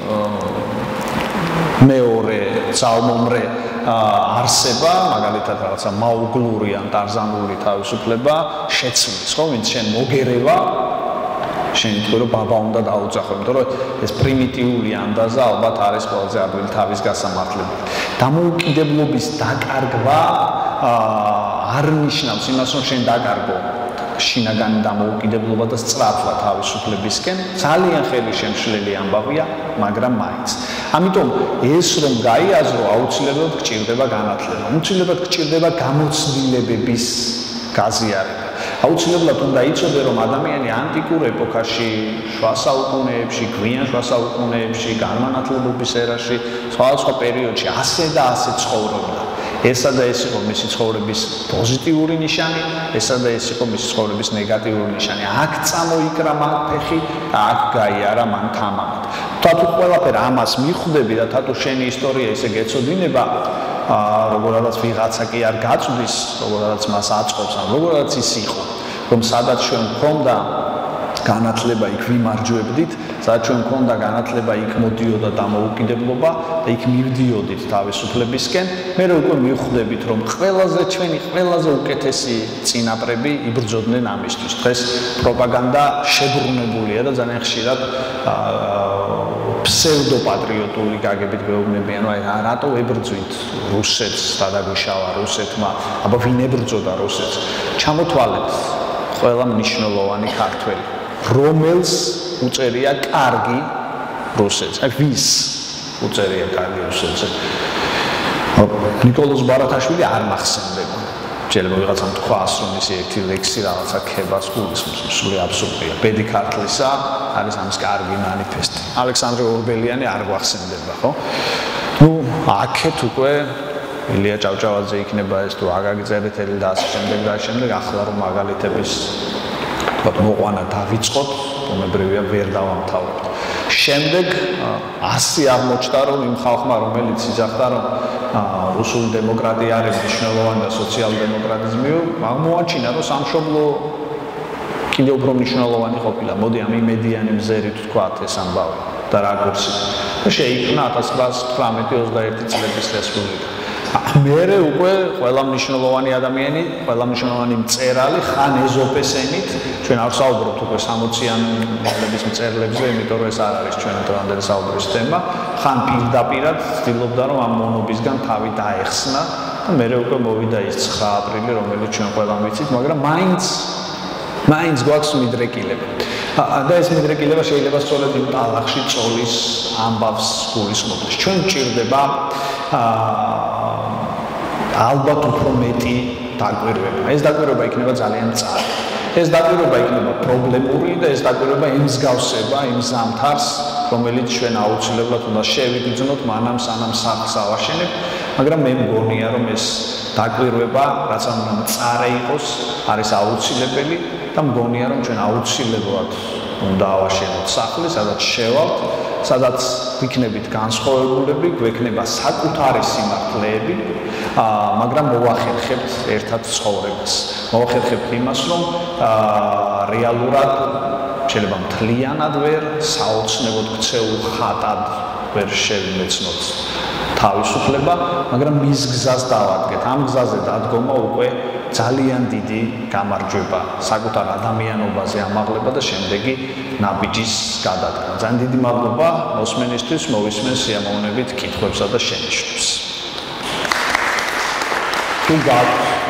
მეორე ძალმომრე არსება, მაგალითად რაღაცა მაუგლური ან ტარზანული თავისუფლება შეცვლის, ხო, ვინც შენ მოგერევა შენ თქვი რომ ბაბა უნდა დაუძახო, იმიტომ რომ ეს პრიმიტიული ანდაზა ალბათ არის ყველაზე ადვილი თავის გასამართლებელი. დამოუკიდებლობის დაკარგვა არ ნიშნავს იმას, რომ შენ დაკარგო შინაგანი დამოუკიდებლობა და სწრაფვა თავისუფლებისკენ, ძალიან ხელი შემშლელი ამბავია, მაგრამ მაინც. ამიტომ ეს რომ გაიაზრო, აუცილებლად გჭირდება განათლება. აუცილებლად გჭირდება გამოცდილებების გაზიარება. აუცილებლად უნდა იცოდე, რომ ადამიანი ანტიკურ ეპოქაში, შუა საუკუნეებში, გვიან შუა საუკუნეებში, განმანათლებლობის ერაში, სხვადასხვა პერიოდში ასე და ასე ცხოვრობდა. ესა და ეს იყო მისი ცხოვრების პოზიტიური ნიშანი, ესა და ეს იყო მისი ცხოვრების ნეგატიური ნიშანი. აქ წამოიკრა მან ფეხი და აქ გაიარა მან თამამად. თათუ ყველაფერ ამას მიხვდები და თათუ შენი ისტორია ისე გეცოდინება, როგორადაც ვიღაცა კი არ გაწვდის, როგორადაც მას აწყობს, ან როგორადაც ის იყო, რომ სადაც ჩვენ გვქონდა განათლება იქ ვიმარჯვებდით, სადაც ჩვენ გვქონდა განათლება იქ მოდიოდა დამოუკიდებლობა და იქ მივდიოდით თავისუფლებისკენ, მე უკვე მივხვდებით, რომ ყველაზე ჩვენი ყველაზე უკეთესი წინაპრები იბრძოდნენ ამისთვის. დღეს პროპაგანდა შებრუნებულია და ძალიან ხშირად ფსევდოპატრიოტული გაგებით გვეუბნებიან, აი რატო ებრძვით რუსეთს, დადაგვიშავა რუსეთმა, აბა ვინ ებრძოდა რუსეთს? ჩამოთვალეთ ყველა მნიშვნელოვანი ქართველი, რომელს უწერია კარგი რუსეთს. აი ვის უწერია კარგი რუსეთს? ნიკოლოზ ბარათაშვილი არ მახსენდება. შეიძლება ვიღაცამ თქვას, რომ ისი ერთი ლექსი რაღაცა ქებას გულისხმობს, სული აბსურდია. ბედი ქართლისა არის ამის კარგი მანიფესტი. ალექსანდრე ორბელიანი არ გვახსენდება, ხო? ნუ აქეთ უკვე ილია ჭავჭავაძე იქნება ეს თუ აგაგწერეთელი და ასე შემდეგ და შემდეგ ახლა რომ მაგალითების თქო მოყვანა დავიწყოთ, უმებრევია ვერ დავამთავრებთ. შემდეგ ასი აღმოჩნდა რომ იმ ხალხმა რომელიც იძახდა რომ რუსული დემოკრატია არის მნიშვნელოვანი და სოციალ-დემოკრატიზმიო, აღმოაჩინა რომ სამშობლო კიდევ უფრო მნიშვნელოვანი ყოფილა. მოდი ამ იმედიანი მზერით ვთქვათ ეს ამბავი და რა კურსი. და შეიქმნა ათას ცხრაას თვრამეტი ოცდაერთი წლების რესპუბლიკა. მერე უკვე ყველა მნიშვნელოვანი ადამიანი, ყველა მნიშვნელოვანი მწერალი ხან ეზოპესენით, ჩვენ არ საუბრობთ უკვე სამოციანების მწერლებზე, იმიტომ რომ ეს არ არის ჩვენ დღევანდელი საუბრის თემა, ხან პირდაპირად ცდილობდა რომ ამ მონობისგან თავი დაეხსნა და მერე უკვე მოვიდა ის ცხრა აპრილი, რომელიც ჩვენ ყველამ ვიცით, მაგრამ მაინც მაინც გვაქვს მიდრეკილება. და ეს მიდრეკილება შეიძლება სწორედ იმ ტალახში წოლის ამბავს გულისხმობს. ჩვენ გვჭირდება ალბათ უფრო მეტი დაკვირვება. ეს დაკვირვება იქნება ძალიან მწარი. ეს დაკვირვება იქნება პრობლემური და ეს დაკვირვება იმსგავსება იმ ზამთარს, რომელიც ჩვენ აუცილებლად უნდა შევიგრძნოთ მანამ სანამ სახლს ავაშენებთ, მაგრამ მე მგონია რომ ეს დაკვირვება, რაც უნდა მწარე იყოს, არის აუცილებელი და მგონია რომ ჩვენ აუცილებლად უნდა ავაშენოთ სახლი, სადაც შევალთ, სადაც ვიქნებით განსხვავებულები, გვექნება საკუთარი სიმართლეები, მაგრამ მოვახერხებთ ერთად ცხოვრებას. მოვახერხებთ იმას, რომ რეალურად შეიძლება მთლიანად ვერ საოცნებოდ ქცეულ ხატად ვერ შევიმეცნოთ თავისუფლება, მაგრამ მის გზას დავადგეთ. ამ გზაზე დადგომა უკვე ძალიან დიდი გამარჯვება, საკუთარ ადამიანობაზე ამაღლება და შემდეგი ნაბიჯის გადადგმა. ძალიან დიდი მადლობა მოსმენისთვის, მოვისმენ სიამოვნებით კითხვებსა და შენიშვნებს. თუ გაქვთ